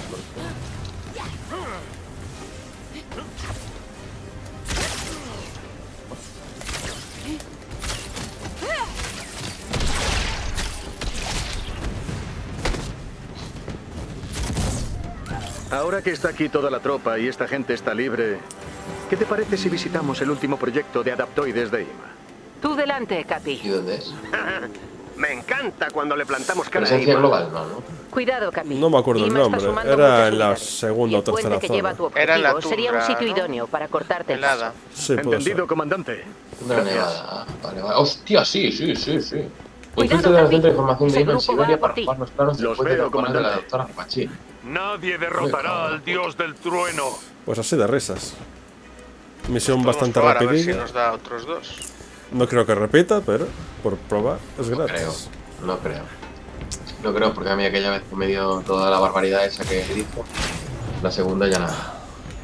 Ahora que está aquí toda la tropa y esta gente está libre, ¿qué te parece si visitamos el último proyecto de adaptoides de I M A? Tú delante, Capi. ¿Y dónde es? Me encanta cuando le plantamos cara a Presencia I M A. global, no, ¿no? Cuidado, Capi. No me acuerdo el I M A está nombre. sumando Era muchas en la unidades. segunda Y o el puente tercera que zona. lleva a tu Era en la objetivo sería un tundra, sitio ¿no? idóneo para cortarte el Helada. paso. Sí, puede Entendido, ser. comandante. Una nevada. Ah, vale, vale. Hostia, sí, sí, sí, sí. Cuidado, Consulta del Capi. Centro de Información de Ese I M A en grupo va Siberia a por para ti. jugarnos claros del Los puente veo, temporal de la comandante. doctora Pachín. Nadie derrotará al dios del trueno. Pues así de risas. Misión Podemos bastante probar a ver si rapidilla. nos da otros dos. No creo que repita, pero por probar es No creo, gratis. no creo. No creo, porque a mí aquella vez que me dio toda la barbaridad esa que dijo, la segunda ya nada.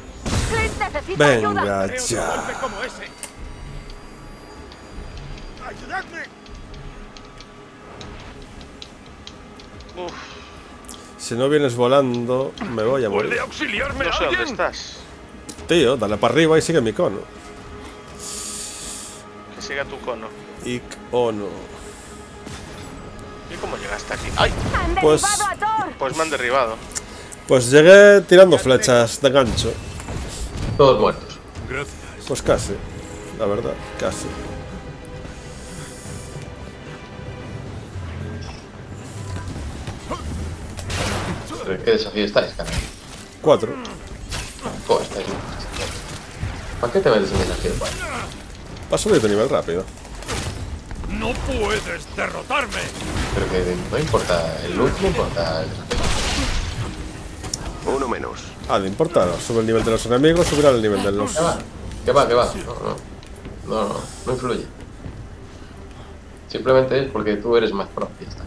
Venga Creo que un ya. golpe como ese. ¡Ayudadme! Uf, Si no vienes volando, me voy a ¿Puede morir. auxiliarme no sé dónde alguien? estás. Tío, dale para arriba y sigue mi cono. Que siga tu cono. Icono. ¿Y cómo llegaste aquí? ¡Ay! Pues, Pues me han derribado. pues llegué tirando flechas de gancho. Todos muertos. Gracias. Pues casi. La verdad, casi. ¿Pero qué desafío estáis, caray? Cuatro. Joder, estáis. ¿Para qué te metes en desafío, cuál? Para subir de nivel rápido. No puedes derrotarme. Pero que no importa el loot, no importa el desafío. Uno menos. Ah, no importa. Sube el nivel de los enemigos, subirá el nivel de los. ¿Qué va? ¿Qué va? ¿Qué va? No, no. No, no, no influye. Simplemente es porque tú eres más pro, ya está.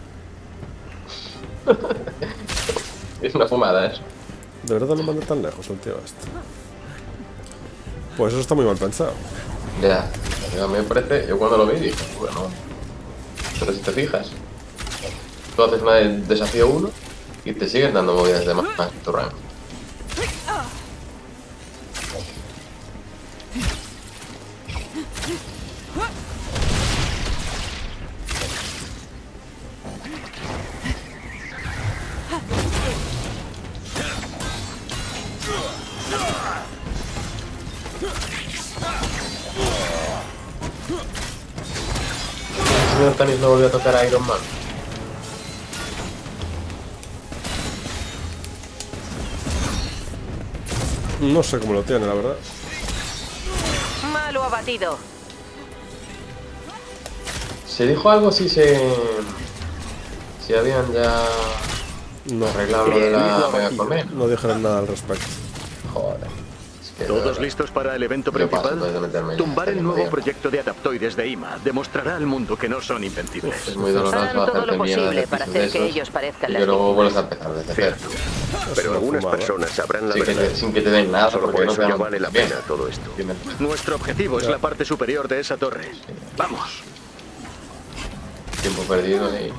Es una fumada eso. De verdad no manda tan lejos el tío este. Pues eso está muy mal pensado. Ya, a mí me parece, yo cuando lo vi dije, bueno, pero si te fijas, tú haces una de desafío uno y te sigues dando movidas de más más en tu rango. El señor Tanis no volvió a tocar a Iron Man. No sé cómo lo tiene, la verdad. Malo abatido. ¿Se dijo algo si se... si habían ya No. arreglado lo de la Mega Colmena? No dijeron nada al respecto. Joder. Es que ¿Todos listos para el evento Yo paso, principal? puedes meterme ya, Tumbar hasta el que nuevo podía. proyecto de adaptoides de I M A demostrará al mundo que no son invencibles. Es muy doloroso Harán todo hacerte lo mierda posible de para pisos de hacer que esos ellos parezcan y las que luego víctimas. vuelves a empezar desde cero. Pero una algunas fumada. personas sabrán la Sin que, verdad. te, sin que te den nada, Solo porque por no eso te ya dan vale la bien. pena todo esto. Nuestro objetivo es la parte superior de esa torre. Vamos. Tiempo perdido y...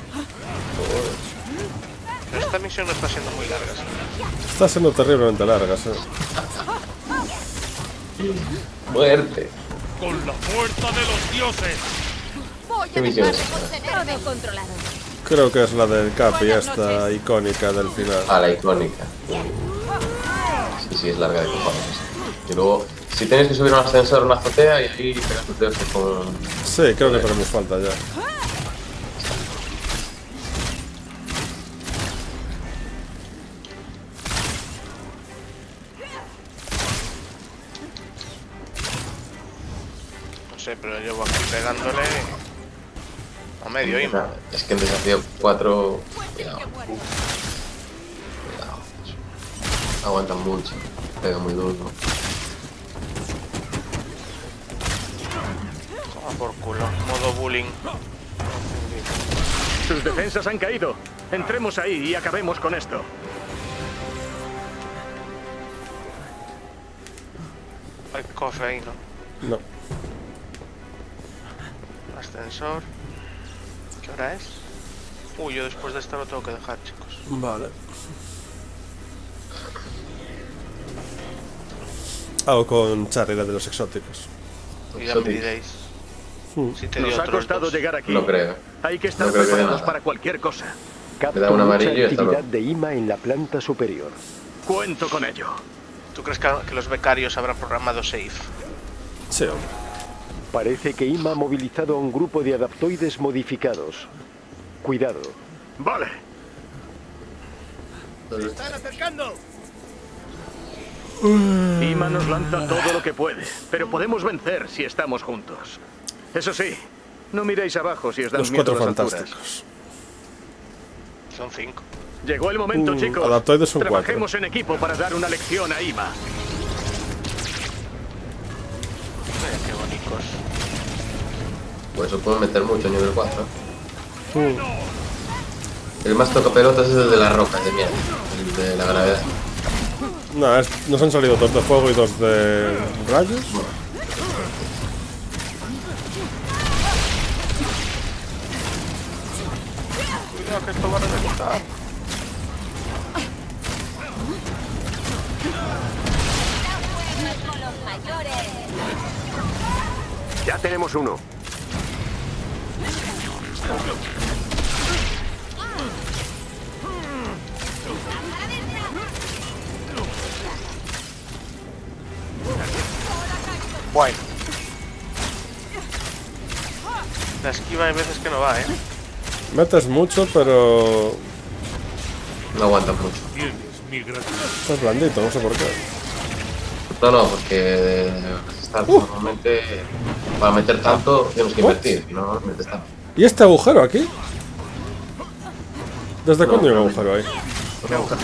Esta misión no está siendo muy larga. ¿Sí? Está siendo terriblemente larga, ¿sí? Muerte. Con la fuerza de los dioses. ¿Qué misión es? Todo controlado. Creo que es la del Capi, esta icónica del final. Ah, la icónica. Sí, sí, es larga de cojones. Y luego, si tienes que subir un ascensor, una azotea y ahí pegas tus dedos con... Sí, creo que es lo que nos falta ya. No sé, pero llevo aquí pegándole a medio O I M A. sea, es que en desafío cuatro... Cuidado. Cuidado. Aguantan mucho. Pega muy duro. Toma por culo. Modo bullying. Sus defensas han caído. Entremos ahí y acabemos con esto. Hay cofre ahí, ¿no? No. Ascensor. ¿Qué hora es? Uy, yo después de esta lo tengo que dejar, chicos. Vale. Hago con Charry la de los exóticos. Y ya me diréis. Hmm. Si te Nos dio ha otros cosado dos. llegar aquí. No creo. Hay que estar No creo que dé preparados nada. para cualquier cosa. Capto da un mucha amarillo y está actividad loco. de I M A en la planta superior. Cuento con ello. ¿Tú crees que, que los becarios habrán programado Safe? Sí, hombre. Parece que I M A ha movilizado a un grupo de adaptoides modificados. Cuidado. Vale. ¡Se están acercando! I M A nos lanza todo lo que puede, pero podemos vencer si estamos juntos. Eso sí, no miréis abajo si os dan Los miedo cuatro las alturas. fantásticos. Son cinco. Llegó el momento, Uh, chicos. adaptoides son Trabajemos en equipo para dar una lección a I M A. Mira qué bonitos. Pues eso puedo meter mucho en nivel cuatro. Uh, El más tocapelotas es el de las rocas de mierda. El de la gravedad. no, es- nos han salido dos de fuego y dos de rayos. Cuidado que esto va a reventar. Ya tenemos uno. Guay. La esquiva hay veces que no va, ¿eh? Metes mucho, pero No aguanta mucho. es blandito, no sé por qué. No, no, porque está normalmente para meter tanto tienes que invertir, si no, no metes tanto. ¿Y este agujero aquí? ¿Desde cuándo hay un agujero ahí? ¿Qué agujero?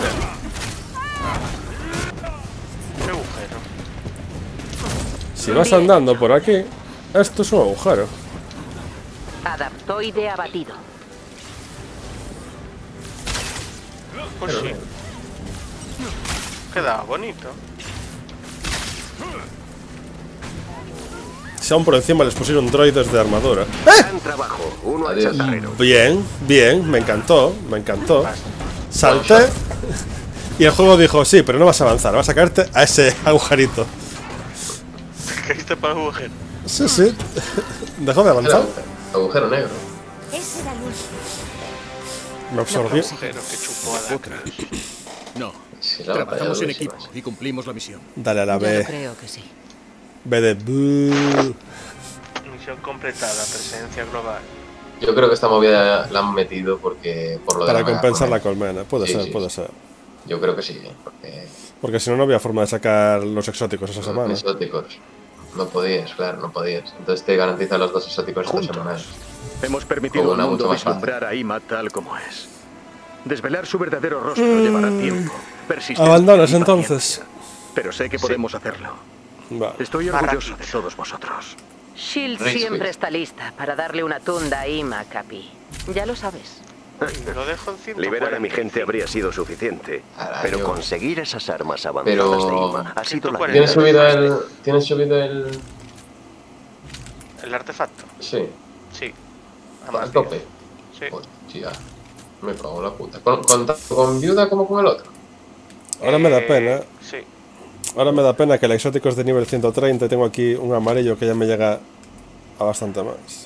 ¿Qué agujero? Si vas andando por aquí, esto es un agujero. Adaptoide abatido. Pues sí. Queda bonito. Si aún por encima les pusieron droides de armadura. Gran trabajo. Uno al Adiós. chatarrero. Bien, bien, me encantó, me encantó. Salté y el juego dijo, sí, pero no vas a avanzar, vas a caerte a ese agujerito. ¿Qué hiciste para el agujero? Sí, sí. Dejó de Era avanzar. agujero negro. Ese era el último. Me absorbió. Agujero que chupó a Dacrus. No. Sí, la Trabajamos en batalla equipo durísima. y cumplimos la misión. Dale a la Yo lo B. creo que sí. B de Boo. Misión completada, presencia global. Yo creo que esta movida la han metido porque por lo de Para la compensar la colmena. colmena. Puede Sí, ser, sí, puede sí. ser. Yo creo que sí, ¿eh? Porque Porque si no, no había forma de sacar los exóticos esa los semana. exóticos no podías, claro, no podías. Entonces te garantiza los dos exóticos esta semana. Hemos permitido Como al una mundo mucho más fácil. vislumbrar a I M A tal como es. Desvelar su verdadero rostro llevará tiempo, persistencia Abandonas y entonces. paciencia. Pero sé que podemos hacerlo. Vale. Estoy orgulloso de todos vosotros. Shield Rage siempre quit. está lista para darle una tunda a I M A, Capi. Ya lo sabes. Lo dejo en ciento Liberar a mi gente cuarenta y cinco. habría sido suficiente. Ahora, Pero yo- conseguir esas armas avanzadas Pero- de I M A ha sido la ciento ¿Tienes cuarenta. subido el. ¿Tienes subido el. ¿El artefacto? Sí, Sí. A al más tope? diez. Sí. Hostia, me cago en la puta. ¿Con, con, tanto con viuda como con el otro? Ahora me da Eh, pena. Sí. Ahora me da pena que el exótico es de nivel ciento treinta y tengo aquí un amarillo que ya me llega a bastante más.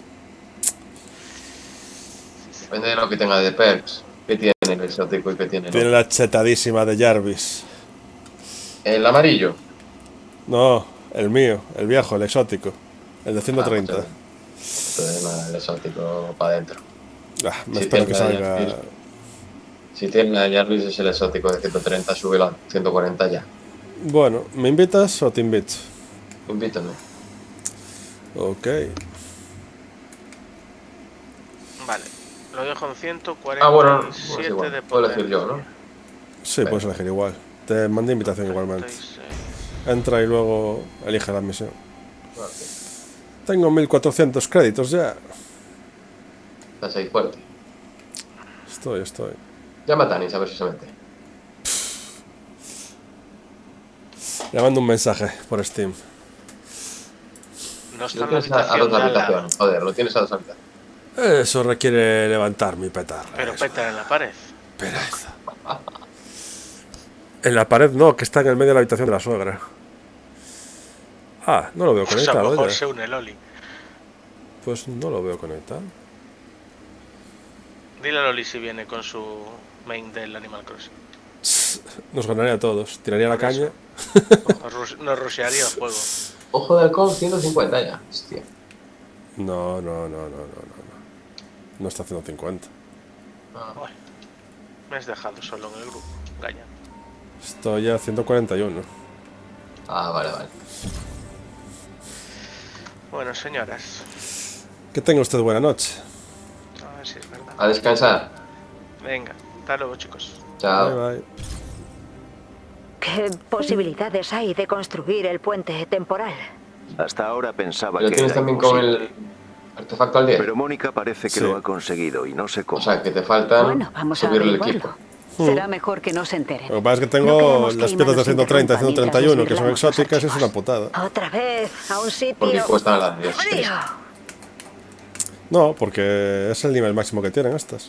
Depende de lo que tenga de perks. ¿Qué tiene el exótico y qué tiene el Tiene otro? la chetadísima de Jarvis. El amarillo. No, el mío, el viejo, el exótico. El de ciento Ah, treinta. pues, Entonces nada, el exótico para adentro. Ah, me Si espero que tiene la salga. Jarvis. Si tiene la Jarvis es el exótico de ciento treinta, súbelo a ciento cuarenta ya. Bueno, ¿me invitas o te invito? Invítame. Ok. Vale. Lo dejo en ciento cuarenta y siete Ah, bueno, pues igual. de Puedo elegir yo, ¿no? Sí, puedes elegir igual. Te mandé invitación igualmente. Entra y luego elige la misión. Tengo mil cuatrocientos créditos ya. Estás ahí fuerte. Estoy, estoy. Llama a Tanis a ver si se mete. Le mando un mensaje por Steam. No Lo está en la tienes a, a habitación dos de al lado. habitaciones, joder, lo tienes a dos habitaciones. Eso requiere levantar mi petarra. Pero pétala en la pared. Pereza. En la pared no, que está en el medio de la habitación de la suegra. Ah, no lo veo Pues a conectado. lo mejor oye. se une Loli. Pues no lo veo conectado. Dile a Loli si viene con su main del Animal Crossing. Nos ganaría a todos. Tiraría la caña. Nos, rus- nos rushearía el juego. Ojo de halcón, ciento cincuenta ya. Hostia. No, no, no, no, no, no. No, no está haciendo cincuenta. Ah, bueno. Me has dejado solo en el grupo. Gaña. Estoy a ciento cuarenta y uno. Ah, vale, vale. Bueno, señoras. Que tenga usted buena noche. A ver si es verdad. A descansar. Venga, hasta luego, chicos. Chao. Bye, bye. ¿Qué posibilidades hay de construir el puente temporal? Hasta ahora pensaba ¿Lo que tienes era también con imposible. el artefacto al diez? Pero Mónica parece que Sí. lo ha conseguido y no sé cómo. O sea, que te faltan Bueno, vamos a subirle el averiguarlo. equipo. Será mejor que no se enteren. Lo que pasa es que No tengo queremos que las Ima piezas de nos ciento treinta y ciento interrumpa treinta y uno, que mientras son desvelamos los exóticas, y es una archivos. putada. Otra vez a un sitio Porque cuestan las diez. frío. No, porque es el nivel máximo que tienen estas.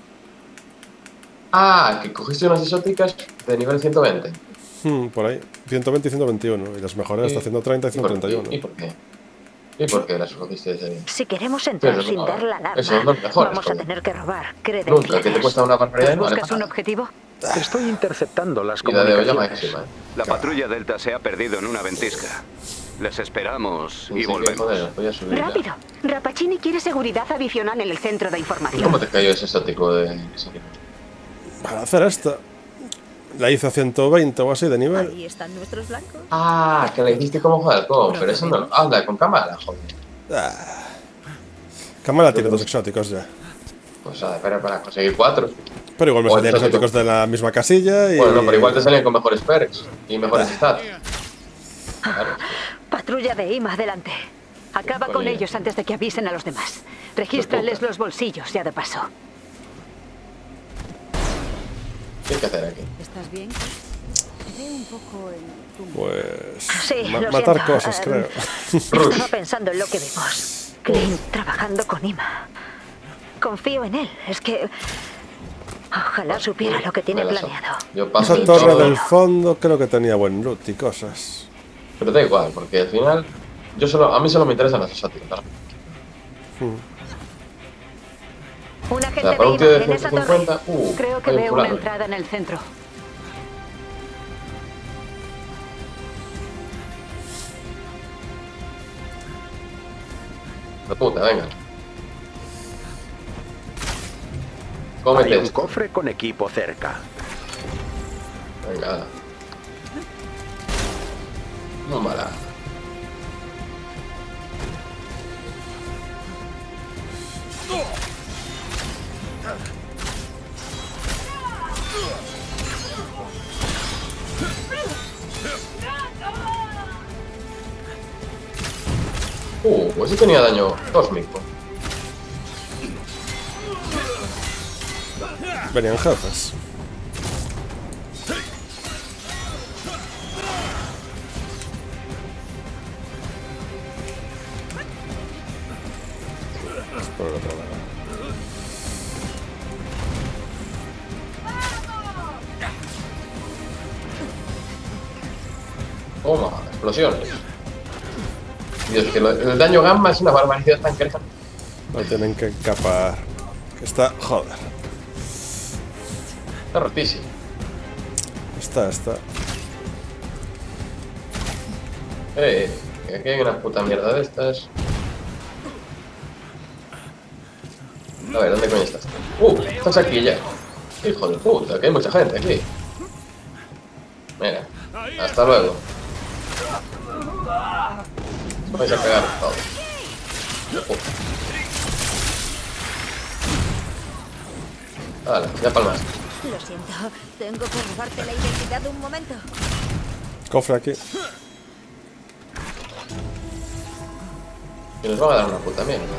Ah, que cogiste unas exóticas de nivel ciento veinte. Hmm, por ahí. ciento veinte y ciento veintiuno. Y las mejores hasta ciento treinta y ciento treinta y uno. ¿Y por qué? ¿Y por qué las cogiste de serie? Si queremos entrar Pero sin no, dar la alarma, eso es lo mejor, vamos a joder. tener que robar Nunca, credenciales. que te cuesta una barbaridad y no vale ¿Buscas para un nada. objetivo? Estoy interceptando las Y la de olla comunicaciones. máxima, ¿eh? La patrulla Delta se ha perdido en una ventisca. Les esperamos y Sí, que, volvemos. joder, voy a subir ya. Rápido. Rapacini quiere seguridad adicional en el centro de información. ¿Cómo te cayó ese exótico de ese equipo? Para hacer esta. La hice a ciento veinte o así de nivel. Ahí están nuestros blancos. Ah, que la hiciste como juego de halcón, pero eso no lo... Anda, con cámara, joder. Ah. Kamala tiene dos exóticos ya. Pues a ver, para conseguir cuatro. Pero igual me O salían exótico. exóticos de la misma casilla y... Bueno, no, pero igual te salen con mejores perks y mejores stats. Claro. Patrulla de Ima, adelante. Acaba con Joder. ellos antes de que avisen a los demás. Regístrales los bolsillos, ya de paso. ¿Qué hay que hacer aquí? ¿Estás bien? Te veo un poco en tu... Pues... Sí, ma- lo matar siento. cosas, Eh, creo. Estaba pensando en lo que vimos. Clint trabajando con Ima. Confío en él. Es que... Ojalá supiera lo que tiene Me la so- planeado. Yo paso Esa de torre todo, del fondo creo que tenía buen loot y cosas. pero da igual, porque al final yo solo, a mí solo me interesan las exóticas. ¿no? Hmm. Un O agente sea, de para un Ima tío de en esa ciento torre. cincuenta, uh, Creo que hay un veo una fulano. entrada en el centro. De puta, venga. Cómete Hay un esto. cofre con equipo cerca. Venga. No mala. Uh, pues sí tenía daño cósmico. Venían jefes. Es por el otro lado. Toma, explosiones. Dios, que lo- el daño gamma es una barbaridad tan creta. No tienen que escapar. Que está... Joder. Está rotísimo. Está, está. Eh, que aquí hay una puta mierda de estas. A ver, ¿dónde coño estás? Uh, estás aquí ya. Hijo de puta, que hay mucha gente aquí. Mira, hasta luego. Os vais a cagar todos. Uh. Vale, ya palmas. Lo siento, tengo que robarte la identidad un momento. Cofre aquí. Y nos van a dar una puta mierda.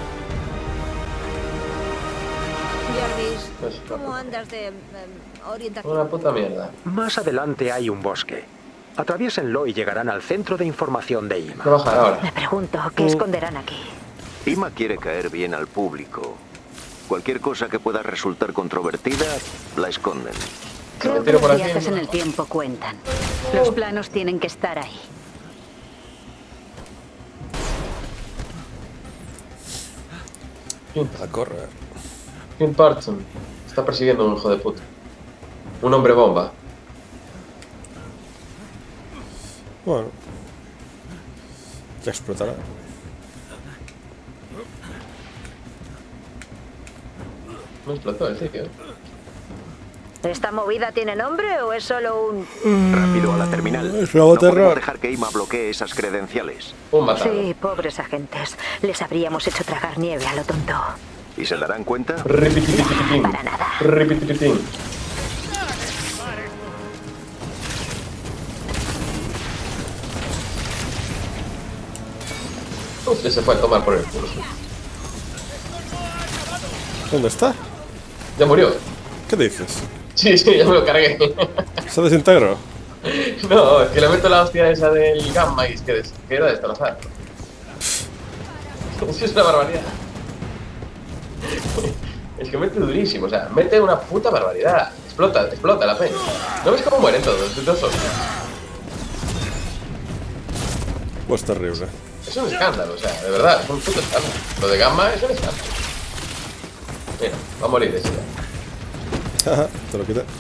Jarvis, Pues, ¿cómo andas de em, orientación? Una puta mierda. Más adelante hay un bosque. Atraviésenlo y llegarán al centro de información de Ima. Voy a bajar ahora. Me pregunto, ¿qué esconderán aquí? Ima quiere caer bien al público. Cualquier cosa que pueda resultar controvertida, la esconden. Creo que los viajes en el tiempo cuentan. Los planos tienen que estar ahí. A correr. Clint Barton está persiguiendo a un hijo de puta. Un hombre bomba. Bueno. Ya explotará. No explotó el tío. ¿Esta movida tiene nombre o es solo un...? Rápido a la terminal. Es una No boterra. podemos dejar que Ima bloquee esas credenciales. Sí, pobres agentes. Les habríamos hecho tragar nieve a lo tonto. ¿Y se darán cuenta? Repitipitipitín. Para nada. Repitipitipitín. Uf, se fue a tomar por el culo. ¿Dónde está? Ya murió. ¿Qué dices? Sí, sí, ya me lo cargué. ¿Se desintegró? No, es que le meto la hostia esa del gamma y es que des- queda destrozado. Eso es una barbaridad. Es que mete durísimo, o sea, mete una puta barbaridad. Explota, explota la peña. ¿No ves cómo mueren todos? Todos son- Pues terrible. Es un escándalo, o sea, de verdad, es un puto escándalo. Lo de gamma es un escándalo. Mira, va a morir ese ya. Ajá, te lo quité.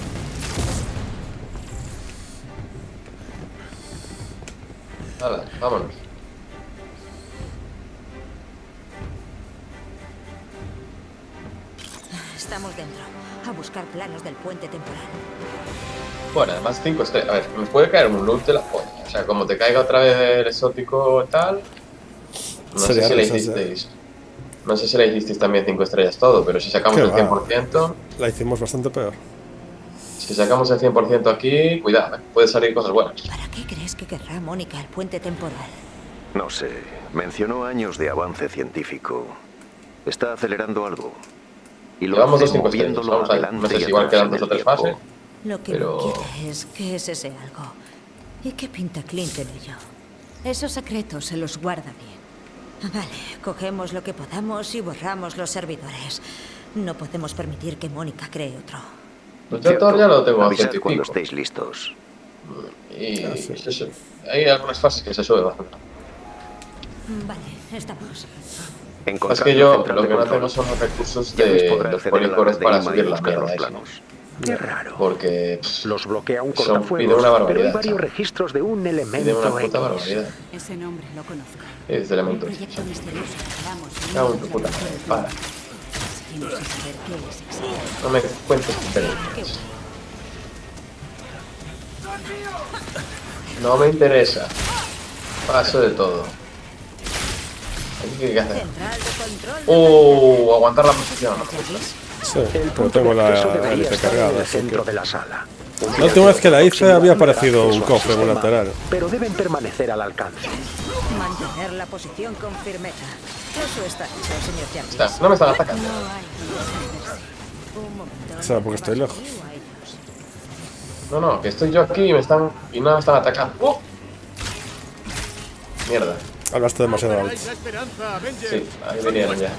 Hala, vámonos. Estamos dentro. A buscar planos del puente temporal. Bueno, además cinco estrellas. A ver, me puede caer un loot de la polla. O sea, como te caiga otra vez el exótico tal. No Sería sé si le risas, hicisteis. No sé si le hicisteis también cinco estrellas todo, pero si sacamos Qué el va. cien por ciento. La hicimos bastante peor. Si sacamos el cien por ciento aquí, cuidado, ¿eh? Puede salir cosas buenas. ¿Para qué crees que querrá Mónica el puente temporal? No sé. Mencionó años de avance científico. Está acelerando algo. Y lo Llevamos hace dos cinco estrellas. moviéndolo Vamos a ver, adelante no sé y si igual atrás quedan en dos el o tres tiempo. fases. Lo que Pero- me inquieta es qué es ese algo. ¿Y qué pinta Clint en ello? Esos secretos se los guarda bien. Vale, cogemos lo que podamos y borramos los servidores. No podemos permitir que Mónica cree otro. Pues yo todavía lo tengo a Avisad ciento y cuando pico. estéis listos. Y eso, hay algunas fases que se sube bastante. Vale, estamos. Es que yo lo que no tengo son los recursos de los polígonos para subir la mierda esa. Qué raro. Porque los bloquea un son- cortafuegos, pide una pero hay barbaridad. varios registros de un Pide elemento una puta X. barbaridad. Ese nombre lo conozco. Es de elementos. Un proyecto misterioso que paramos en Cago uno en de tu los puta madre, laboratorios para. Seguimos sin saber qué es exactamente. No me cuentes tonterías. No me interesa. Paso de todo. Aquí qué hay que hacer. Uh, aguantar la posición. Sí, pero tengo la élite cargada. En el así que- centro de la sala. La última vez que la hice había aparecido un cofre en un lateral. Pero deben permanecer al alcance. Mantener la posición con firmeza. Eso está hecho, señor Jarvis. Está, no me están atacando. No hay un momento. O sea, porque estoy lejos. No, no, que estoy yo aquí y me están. y no me están atacando. ¡Uh! Mierda. Hablaste demasiado alto. Sí, ahí vinieron ya.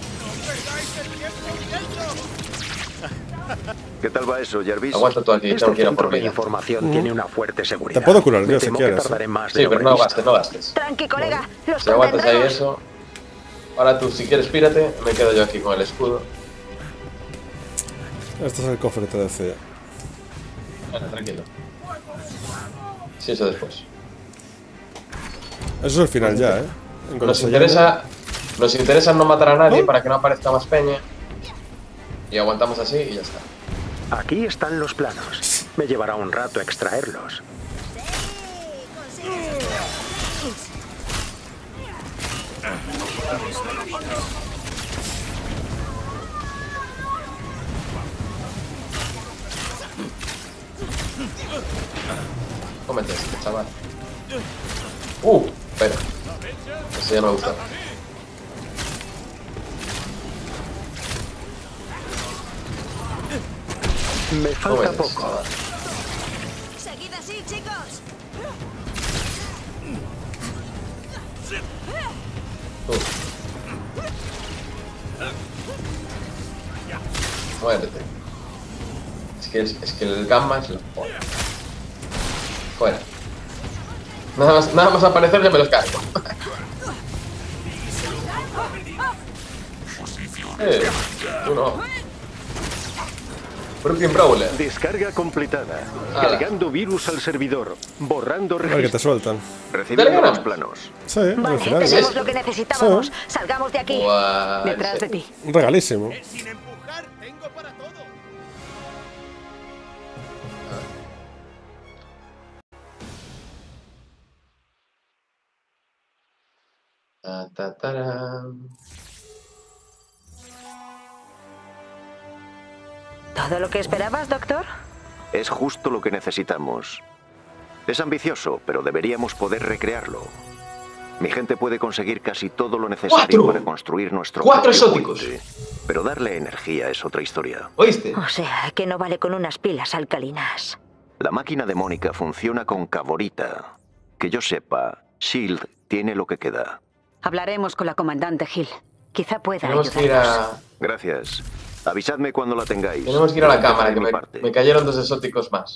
¿Qué tal va eso, Jarvis? Aguanta tú aquí, Este tengo que ir a centro por de vida. información Mm. tiene una fuerte seguridad. Te puedo curar yo Me si temo que quieres. tardaré más de Sí, lo pero no previsto. gastes, no gastes. Tranqui, colega. Los Si aguantas ahí contendremos. eso. Ahora tú, si quieres, pírate. Me quedo yo aquí con el escudo. Este es el cofre que te decía. Bueno, tranquilo. Sí, eso después. Eso es el final ya, ¿eh? En cuanto Nos se interesa, nos interesa no matar a nadie para que no aparezca más peña. Y aguantamos así y ya está. Aquí están los planos. Me llevará un rato extraerlos. Cómete este, chaval. Uh, espera. Eso ya me gusta. Me falta Cómete, poco. chaval. Seguid así, chicos. Uh. Muérete. Es que, es, es que el gamma es la polla. Fuera. Nada más, nada más aparecer ya me los cargo. eh, uno. Brooklyn Brawler. Descarga completada. Ala. Cargando virus al servidor. Borrando A ver que te registros. sueltan. Recibiendo los planos. Sí, al Vale, final. tenemos lo que necesitábamos. Sí. Salgamos de aquí. Guau, Detrás de sí. ti. Regalísimo. Sin empujar, tengo para todo. Ta, ta, tarán. ¿Todo lo que esperabas, doctor? Es justo lo que necesitamos. Es ambicioso, pero deberíamos poder recrearlo. Mi gente puede conseguir casi todo lo necesario ¡Cuatro! para construir nuestro ¡Cuatro propio exóticos! puente. Pero darle energía es otra historia. ¿Oíste? O sea, que no vale con unas pilas alcalinas. La máquina demónica funciona con cavorita. Que yo sepa, Shield tiene lo que queda. Hablaremos con la comandante Hill. Quizá pueda Tenemos que ir ayudarnos. a... Gracias. Avisadme cuando la tengáis. Tenemos que ir a la cámara, que De mi me, parte. me cayeron dos exóticos más.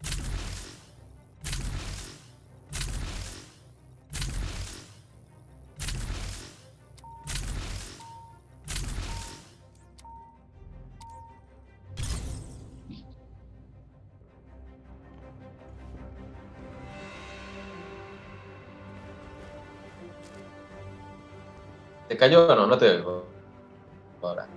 ¿Te cayó o no? No te oigo. Ahora.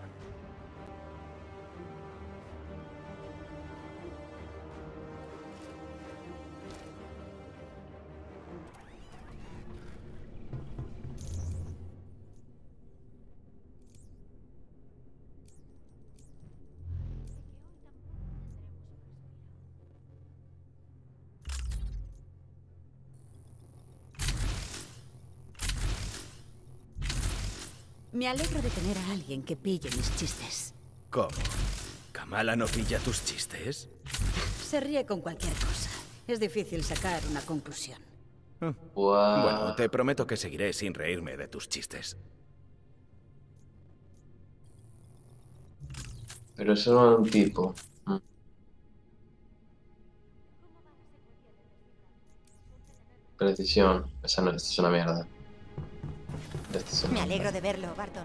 Me alegro de tener a alguien que pille mis chistes. ¿Cómo? ¿Kamala no pilla tus chistes? Se ríe con cualquier cosa. Es difícil sacar una conclusión. Guau. Bueno, te prometo que seguiré sin reírme de tus chistes. Pero eso no era un tipo. Mm. Precisión. Esa no, esta es una mierda. Esta es una Me mierda. alegro de verlo, Barton.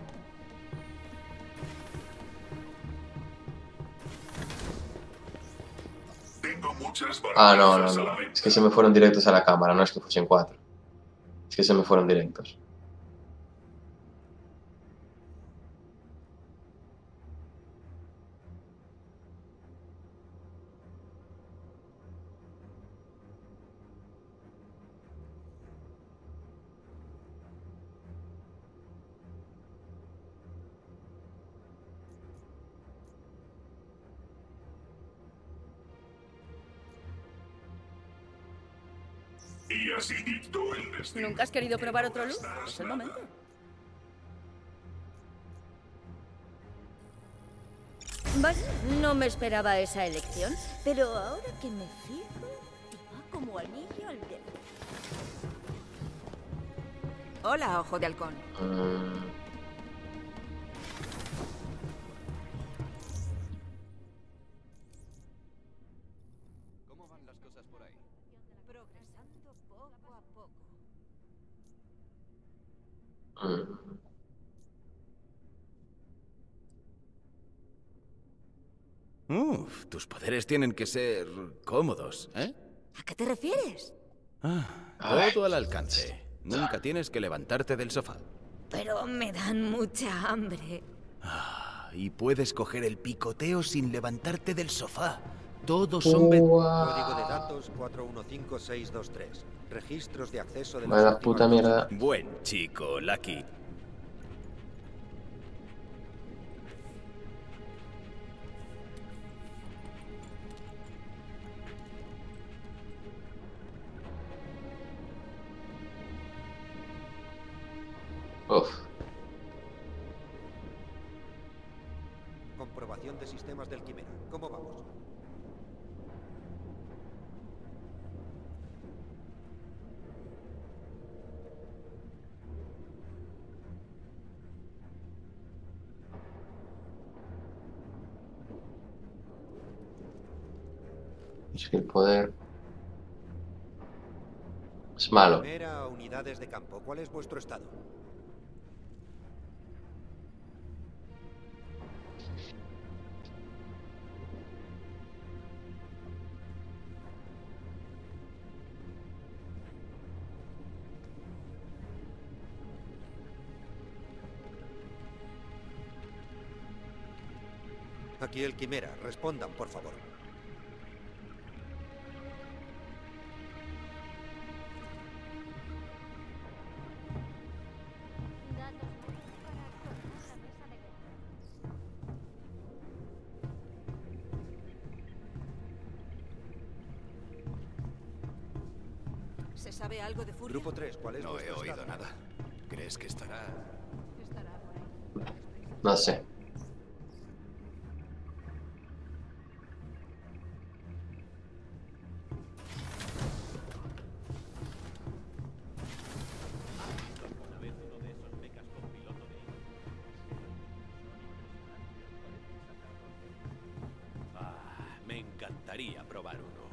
Ah, no, no, no. Es que se me fueron directos a la cámara, no es que fuesen cuatro. Es que se me fueron directos. Y así dictó el destino. ¿Nunca has querido probar otro look? Es el momento. Vale, no me esperaba esa elección, pero ahora que me fijo, te va como anillo al dedo. Hola, ojo de halcón. Mm. ¿Cómo van las cosas por ahí? Progresando poco a poco. Mm. Uf, tus poderes tienen que ser cómodos, ¿eh? ¿A qué te refieres? Ah, todo al alcance. Nunca tienes que levantarte del sofá. Pero me dan mucha hambre. Ah, y puedes coger el picoteo sin levantarte del sofá. Todos son... ve- Código de datos cuatro uno cinco seis dos tres. Registros de acceso de Vaya las puta mierda. Buen chico, Lucky. Uf. Comprobación de sistemas del Quimera. ¿Cómo vamos? Es que el poder es malo. Primera, unidades de campo. ¿Cuál es vuestro estado? Aquí el Quimera. Respondan, por favor. ¿Se sabe algo de Furia? Grupo tres, ¿cuál es No he vuestro oído estado? nada. ¿Crees que estará...? No sé. Ah, me encantaría probar uno.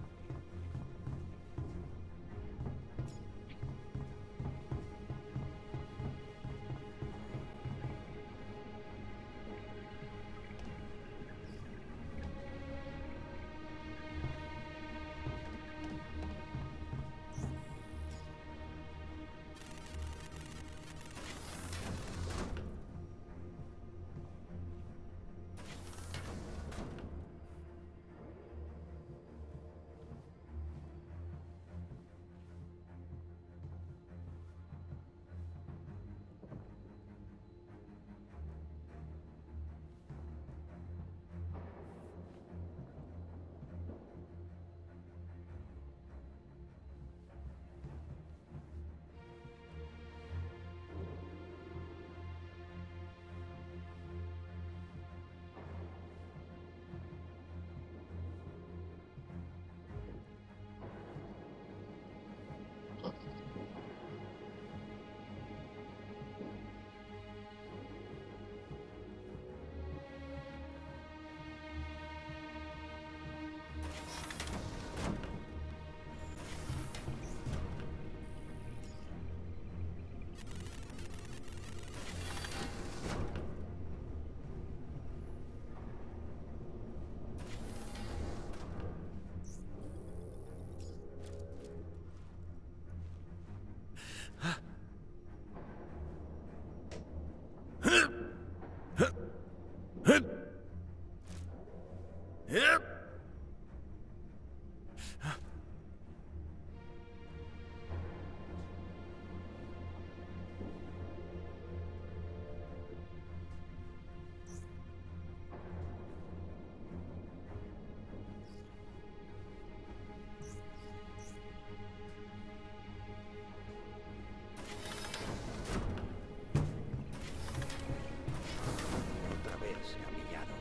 Otra vez se ha pillado.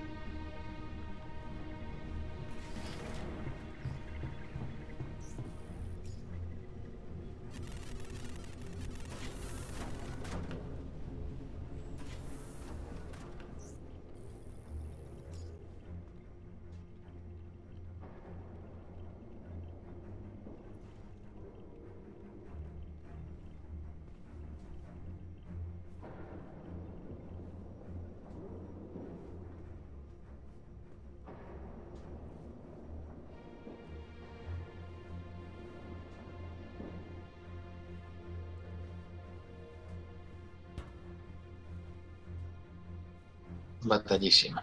Batallísima.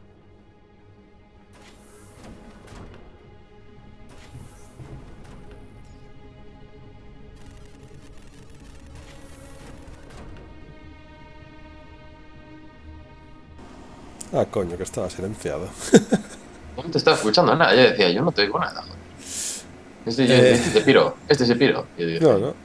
Ah, coño, que estaba silenciado. No te estaba escuchando nada, ya decía, yo no te oigo nada, joder. Este, Eh. este se piró, este se piró. Yo digo, No, no.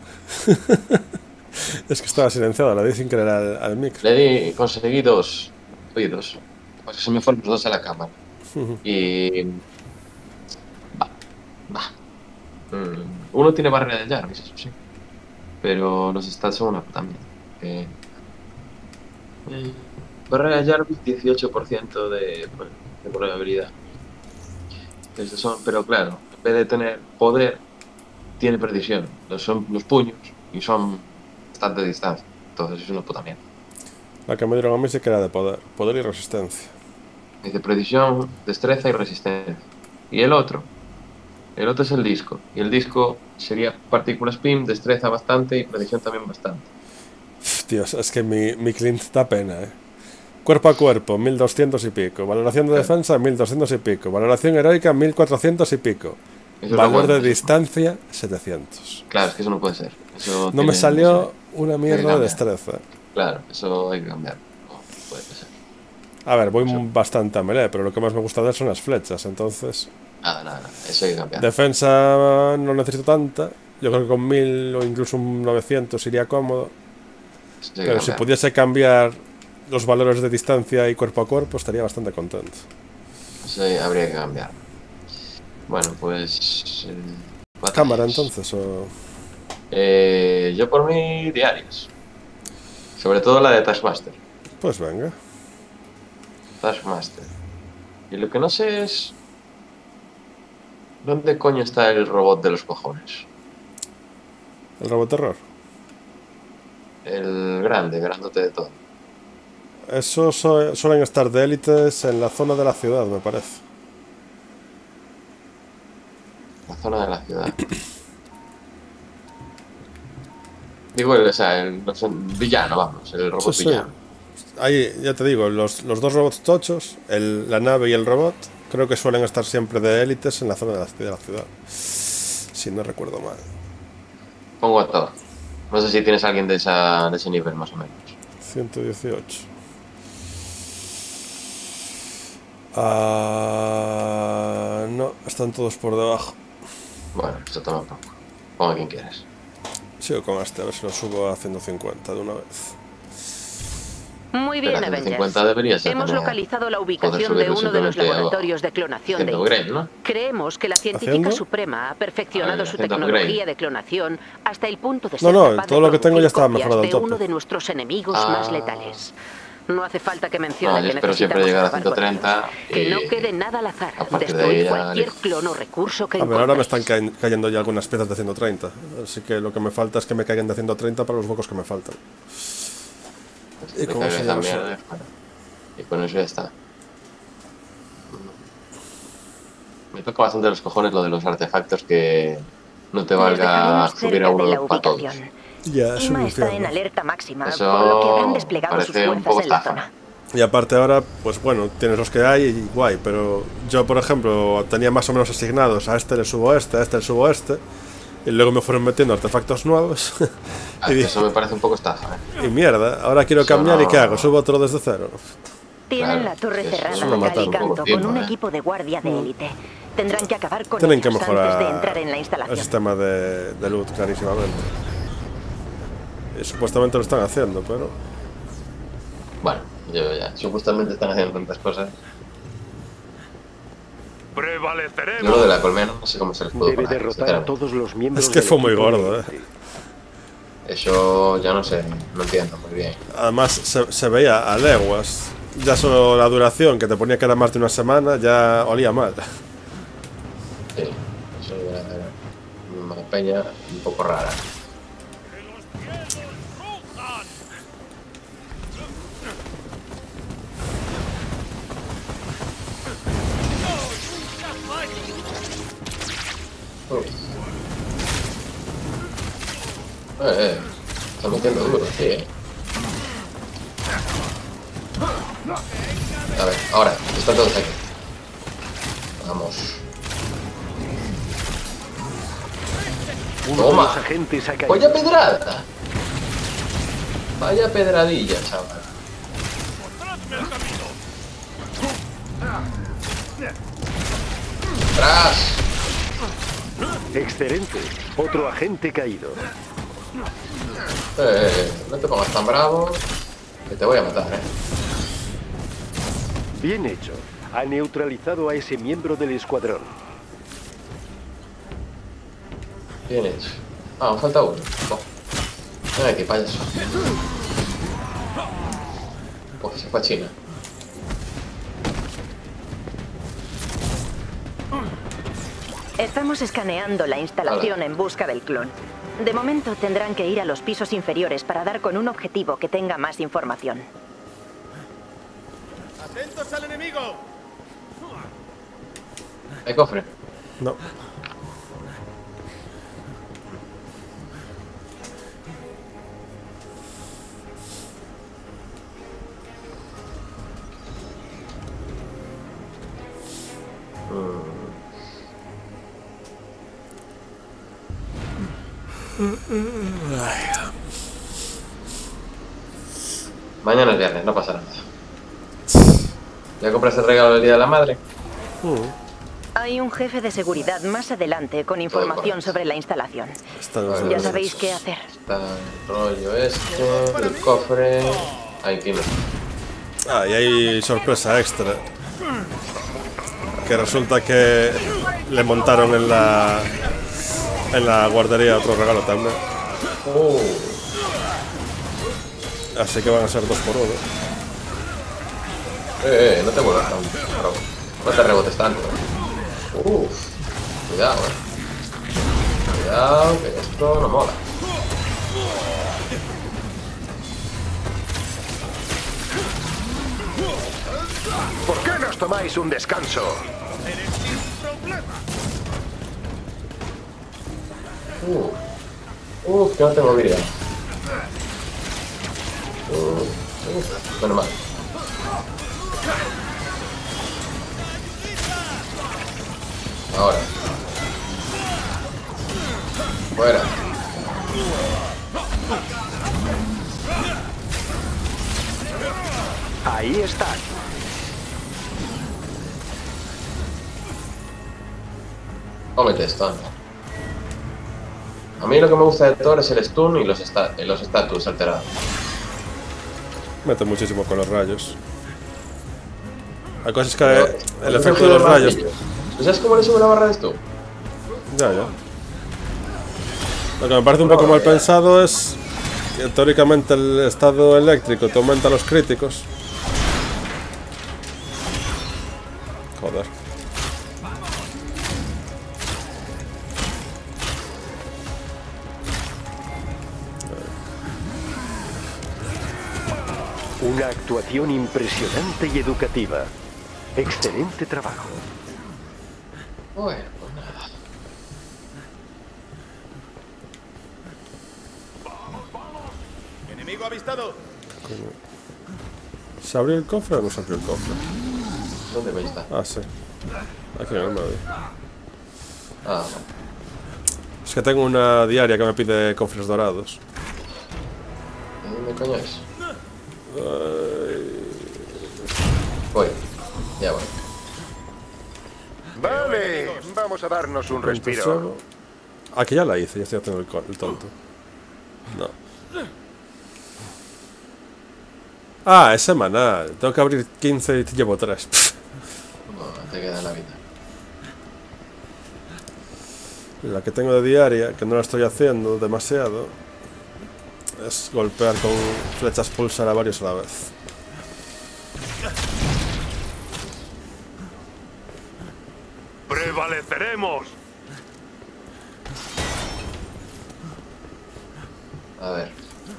Es que estaba silenciado, le di sin querer al, al micro. le di, conseguí dos oídos. Pues se me fueron los dos a la cámara. Y... Va, va. Mm, Uno tiene barrera de Jarvis, eso sí. Pero los stats son una puta mierda. Que... Eh, barrera de Jarvis, dieciocho por ciento de, bueno, de probabilidad. Estos son, pero claro, en vez de tener poder, tiene precisión. Los son los puños y son bastante distancia. Entonces es una puta mierda. La que me dieron a mí sí que era de poder. Poder y resistencia. Dice precisión, destreza y resistencia. Y el otro, el otro es el disco. Y el disco sería partículas P I M, destreza bastante y precisión también bastante. Dios, es que mi, mi Clint da pena, eh. Cuerpo a cuerpo, mil doscientos y pico. Valoración de defensa, mil doscientos y pico. Valoración heroica, mil cuatrocientos y pico. Valor bueno, de eso. Distancia, setecientos. Claro, es que eso no puede ser. Eso no me salió no sé, una mierda de destreza. Claro, eso hay que cambiar. No puede ser. A ver, voy eso. bastante a melee, pero lo que más me gusta de él son las flechas, entonces... Nada, nada, nada. Eso hay que cambiar. Defensa no necesito tanta. Yo creo que con mil o incluso un novecientos iría cómodo. Pero si pudiese cambiar los valores de distancia y cuerpo a cuerpo, estaría bastante contento. Eso habría que cambiar. Bueno, pues... Eh, ¿Cámara entonces o...? Eh, yo por mí diarios. Sobre todo la de Taskmaster. Pues venga. Taskmaster. Y lo que no sé es... ¿Dónde coño está el robot de los cojones? ¿El robot terror? El grande, grandote de todo. Esos su suelen estar de élites en la zona de la ciudad, me parece. La zona de la ciudad. Digo, el, o sea, el, el villano, vamos, el robot sí, villano. Sí. Ahí, ya te digo, los, los dos robots tochos, el, la nave y el robot, creo que suelen estar siempre de élites en la zona de la, de la ciudad. Si no recuerdo mal. Pongo a todo. No sé si tienes a alguien de, esa, de ese nivel, más o menos. ciento dieciocho. Uh, no, están todos por debajo. Bueno, eso toma poco. Pon a quien quieras. Sigo con este, a ver si lo subo a ciento cincuenta de una vez. Muy bien, Avengers. Hemos localizado la ubicación de uno de los laboratorios de clonación de upgrade, ¿no? Creemos que la científica ¿Haciendo? suprema ha perfeccionado ver, su tecnología upgrade. de clonación hasta el punto de ser no, no, capaz todo de lo que tengo ya está mejorado de al tope. uno de nuestros enemigos ah. más letales. No hace falta que mencione no, que espero siempre llegar a ciento treinta y... Que no quede nada al azar. Destruir de cualquier clon o recurso que A ver, ahora me están ca cayendo ya algunas piezas de ciento treinta. Así que lo que me falta es que me caigan de ciento treinta para los huecos que me faltan. Y con eso ya mierda, y con eso ya está. Me toca bastante los cojones lo de los artefactos que no te valga subir a uno para todos. Ya, es Ima está en alerta máxima, eso por lo que habrán desplegado sus fuerzas en la zona. Y aparte ahora, pues bueno, tienes los que hay y guay, pero yo por ejemplo tenía más o menos asignados, a este le subo este, a este le subo este, y luego me fueron metiendo artefactos nuevos. Ah, y eso me parece un poco estafa, ¿eh? Y mierda, ahora quiero eso cambiar no... y ¿qué hago? ¿Subo otro desde cero? Tienen claro, la torre cerrada a cal y canto con un ¿eh? equipo de guardia de élite. Tendrán que acabar con Tienen ellos que mejorar antes de entrar en la instalación. el sistema de, de loot, clarísimamente. Y supuestamente lo están haciendo, pero... Bueno, yo ya, supuestamente están haciendo tantas cosas. Prevaleceremos. Yo lo de la colmena no sé cómo se les puede Debe parar, derrotar a todos los miembros. Es que fue muy gordo, eh. Eso ya no sé, no entiendo muy bien. Además se, se veía a leguas. Ya solo la duración, que te ponía que era más de una semana, ya olía mal. Sí, eso ya era una peña un poco rara. Oh. Eh, eh, está metiendo duro, sí, eh. A ver, ahora, están todos aquí. Vamos. Toma. Vaya pedrada. Vaya pedradilla, chaval. ¡Tras! Excelente. Otro agente caído. Eh, no te pongas tan bravo, que te voy a matar, eh. Bien hecho. Ha neutralizado a ese miembro del escuadrón. Bien hecho. Ah, me falta uno. Oh. Ven aquí, payaso. Pues se fue a China. Estamos escaneando la instalación en busca del clon. De momento tendrán que ir a los pisos inferiores para dar con un objetivo que tenga más información. ¡Atentos al enemigo! ¿Hay cofre? No. Mañana es viernes, no pasa nada. ¿Ya compraste el regalo del Día de la Madre? Uh. Hay un jefe de seguridad más adelante con información sobre la instalación. Vale, ya sabéis qué hacer. Está el rollo este, el cofre... Ahí tiene. Ah, y hay sorpresa extra. Que resulta que le montaron en la... En la guardería otro regalo también. Uh. Así que van a ser dos por uno. Eh, eh, no te vuelvas tanto. No te rebotes tanto. Uff. Cuidado, eh. Cuidado, que esto no mola. ¿Por qué no os tomáis un descanso? Uff. Uff, que no tengo vida. Uff. Uf. Bueno, mal. Ahora. Fuera. Ahí están. Cómete esto. A mí lo que me gusta de Thor es el stun y los, sta los status alterados. Mete muchísimo con los rayos. La cosa es que Pero, el efecto de los rayos... ¿Sabes cómo le sube la barra de stun? Ya, ya. Lo que me parece un poco mal pensado es que teóricamente el estado eléctrico te aumenta los críticos. Joder. Una actuación impresionante y educativa. Excelente trabajo. Bueno, pues nada. Enemigo avistado. ¿Se abrió el cofre o no se abrió el cofre? ¿Dónde veis está? Ah, sí. Aquí no me vi. Ah. Es que tengo una diaria que me pide cofres dorados. ¿De dónde coño es? Ay. Voy. Ya voy. Vale, vamos a darnos un respiro. Aquí ya la hice, ya estoy haciendo el, el tonto. No. Ah, es semanal. Tengo que abrir quince y llevo tres. No, te queda la vida. La que tengo de diaria, que no la estoy haciendo demasiado, es golpear con flechas pulsar a varios a la vez. ¡Prevaleceremos! A ver.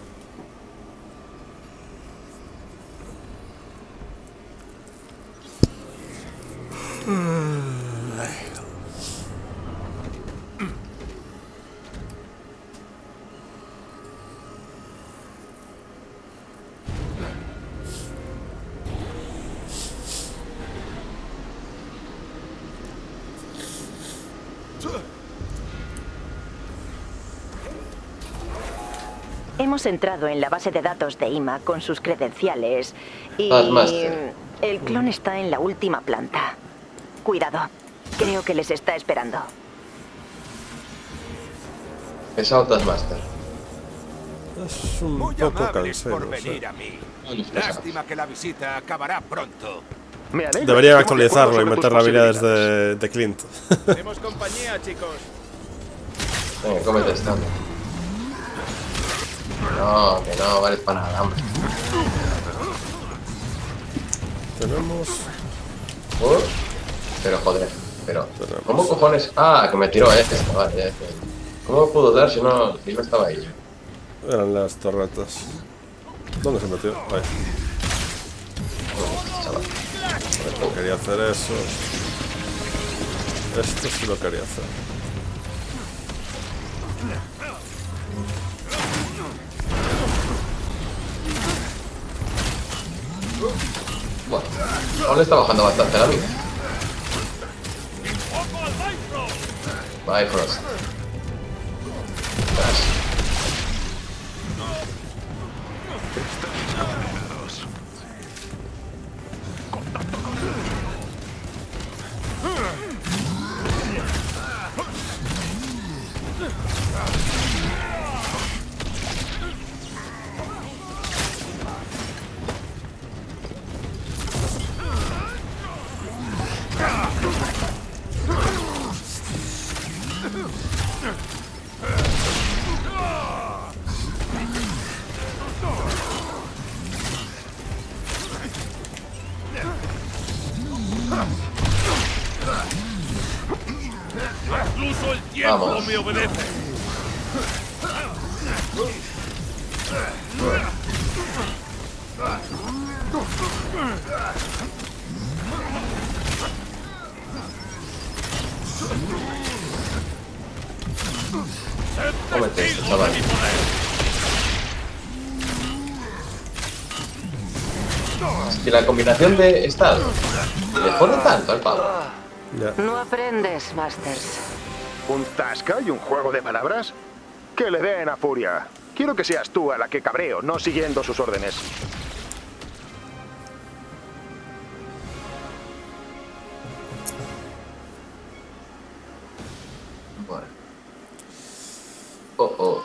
Hemos entrado en la base de datos de I M A con sus credenciales y el clon está en la última planta. Cuidado, creo que les está esperando. Pesado Taskmaster. Es un Muy poco amables cansado. por venir a mí. Lástima que la visita acabará pronto. Deberían actualizarlo y meter las habilidades de, de Clint. Tenemos compañía, chicos. Venga, cómete esto. No, que no vales para nada, hombre. Tenemos... Uh, pero joder. Pero, ¿cómo cojones? Ah, que me tiró este, vale, ya, ya. ¿Cómo me pudo dar si no, si no estaba ahí? Eran las torretas. ¿Dónde se metió? Ahí. Chaval. No quería hacer eso. Esto sí lo quería hacer. Bueno, aún le está bajando bastante la vida. Bifrost. Incluso el tiempo Vamos. me obedece. Cómete esto, chaval. Es que la combinación de estado le pone tanto al pavo. No aprendes, Masters. ¿Un tasca y un juego de palabras? Que le den a Furia. Quiero que seas tú a la que cabreo, no siguiendo sus órdenes. Bueno. Oh, oh.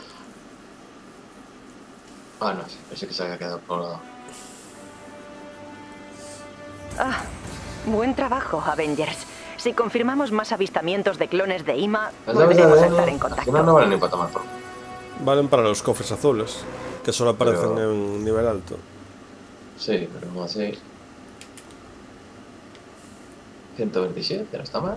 Ah, no, pensé que se había quedado por un lado. Ah, buen trabajo, Avengers. Si confirmamos más avistamientos de clones de I M A, volveremos a estar en contacto. No, no valen ni para tomar por. Valen para los cofres azules, que solo aparecen Pero... en nivel alto. Sí, pero no así. ciento veintisiete, no está mal.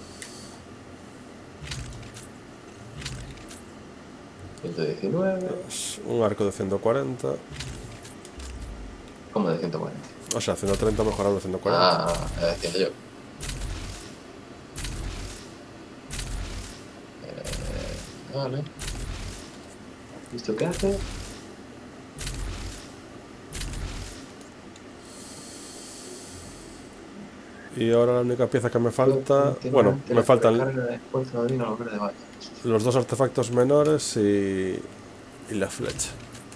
ciento diecinueve. Es un arco de ciento cuarenta. ¿Cómo de ciento cuarenta? O sea, ciento treinta mejorado de ciento cuarenta. Ah, ya decía yo. Eh, vale. ¿Esto qué hace? Y ahora la única pieza que me falta... Bueno, me faltan los dos artefactos menores y, y la flecha.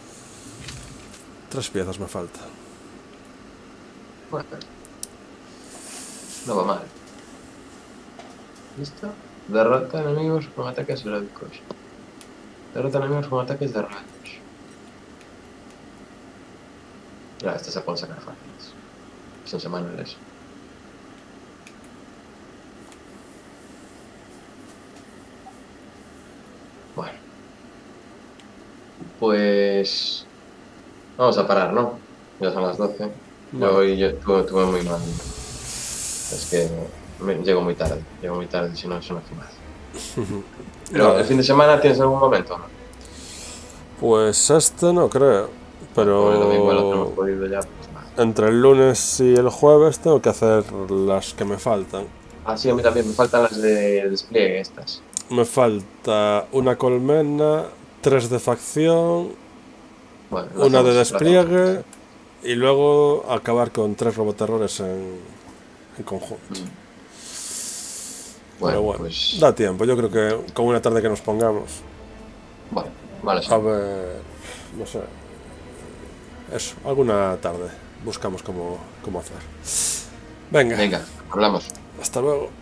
Tres piezas me faltan. Bueno, no va mal. ¿Listo? Derrota enemigos con ataques heroicos. Derrota enemigos con ataques de rayos. Ya, estas se pueden sacar fáciles. Son semanales. Bueno. Pues... Vamos a parar, ¿no? Ya son las doce. Yo hoy yo tuve, tuve muy mal. Es que me, llego muy tarde. Llego muy tarde, si no es una fumada. Pero el fin de semana tienes algún momento, ¿no? Pues este no creo. Pero el domingo lo tenemos podido ya. Pues nada. Entre el lunes y el jueves tengo que hacer las que me faltan. Ah, sí, a mí también me faltan las de despliegue estas. Me falta una colmena, tres de facción, bueno, una de despliegue y luego acabar con tres roboterrores en, en conjunto. Mm. Bueno, Pero bueno, pues... da tiempo. Yo creo que con una tarde que nos pongamos. Bueno, vale. Sí. A ver, no sé. Eso, alguna tarde buscamos cómo, cómo hacer. Venga. Venga, hablamos. Hasta luego.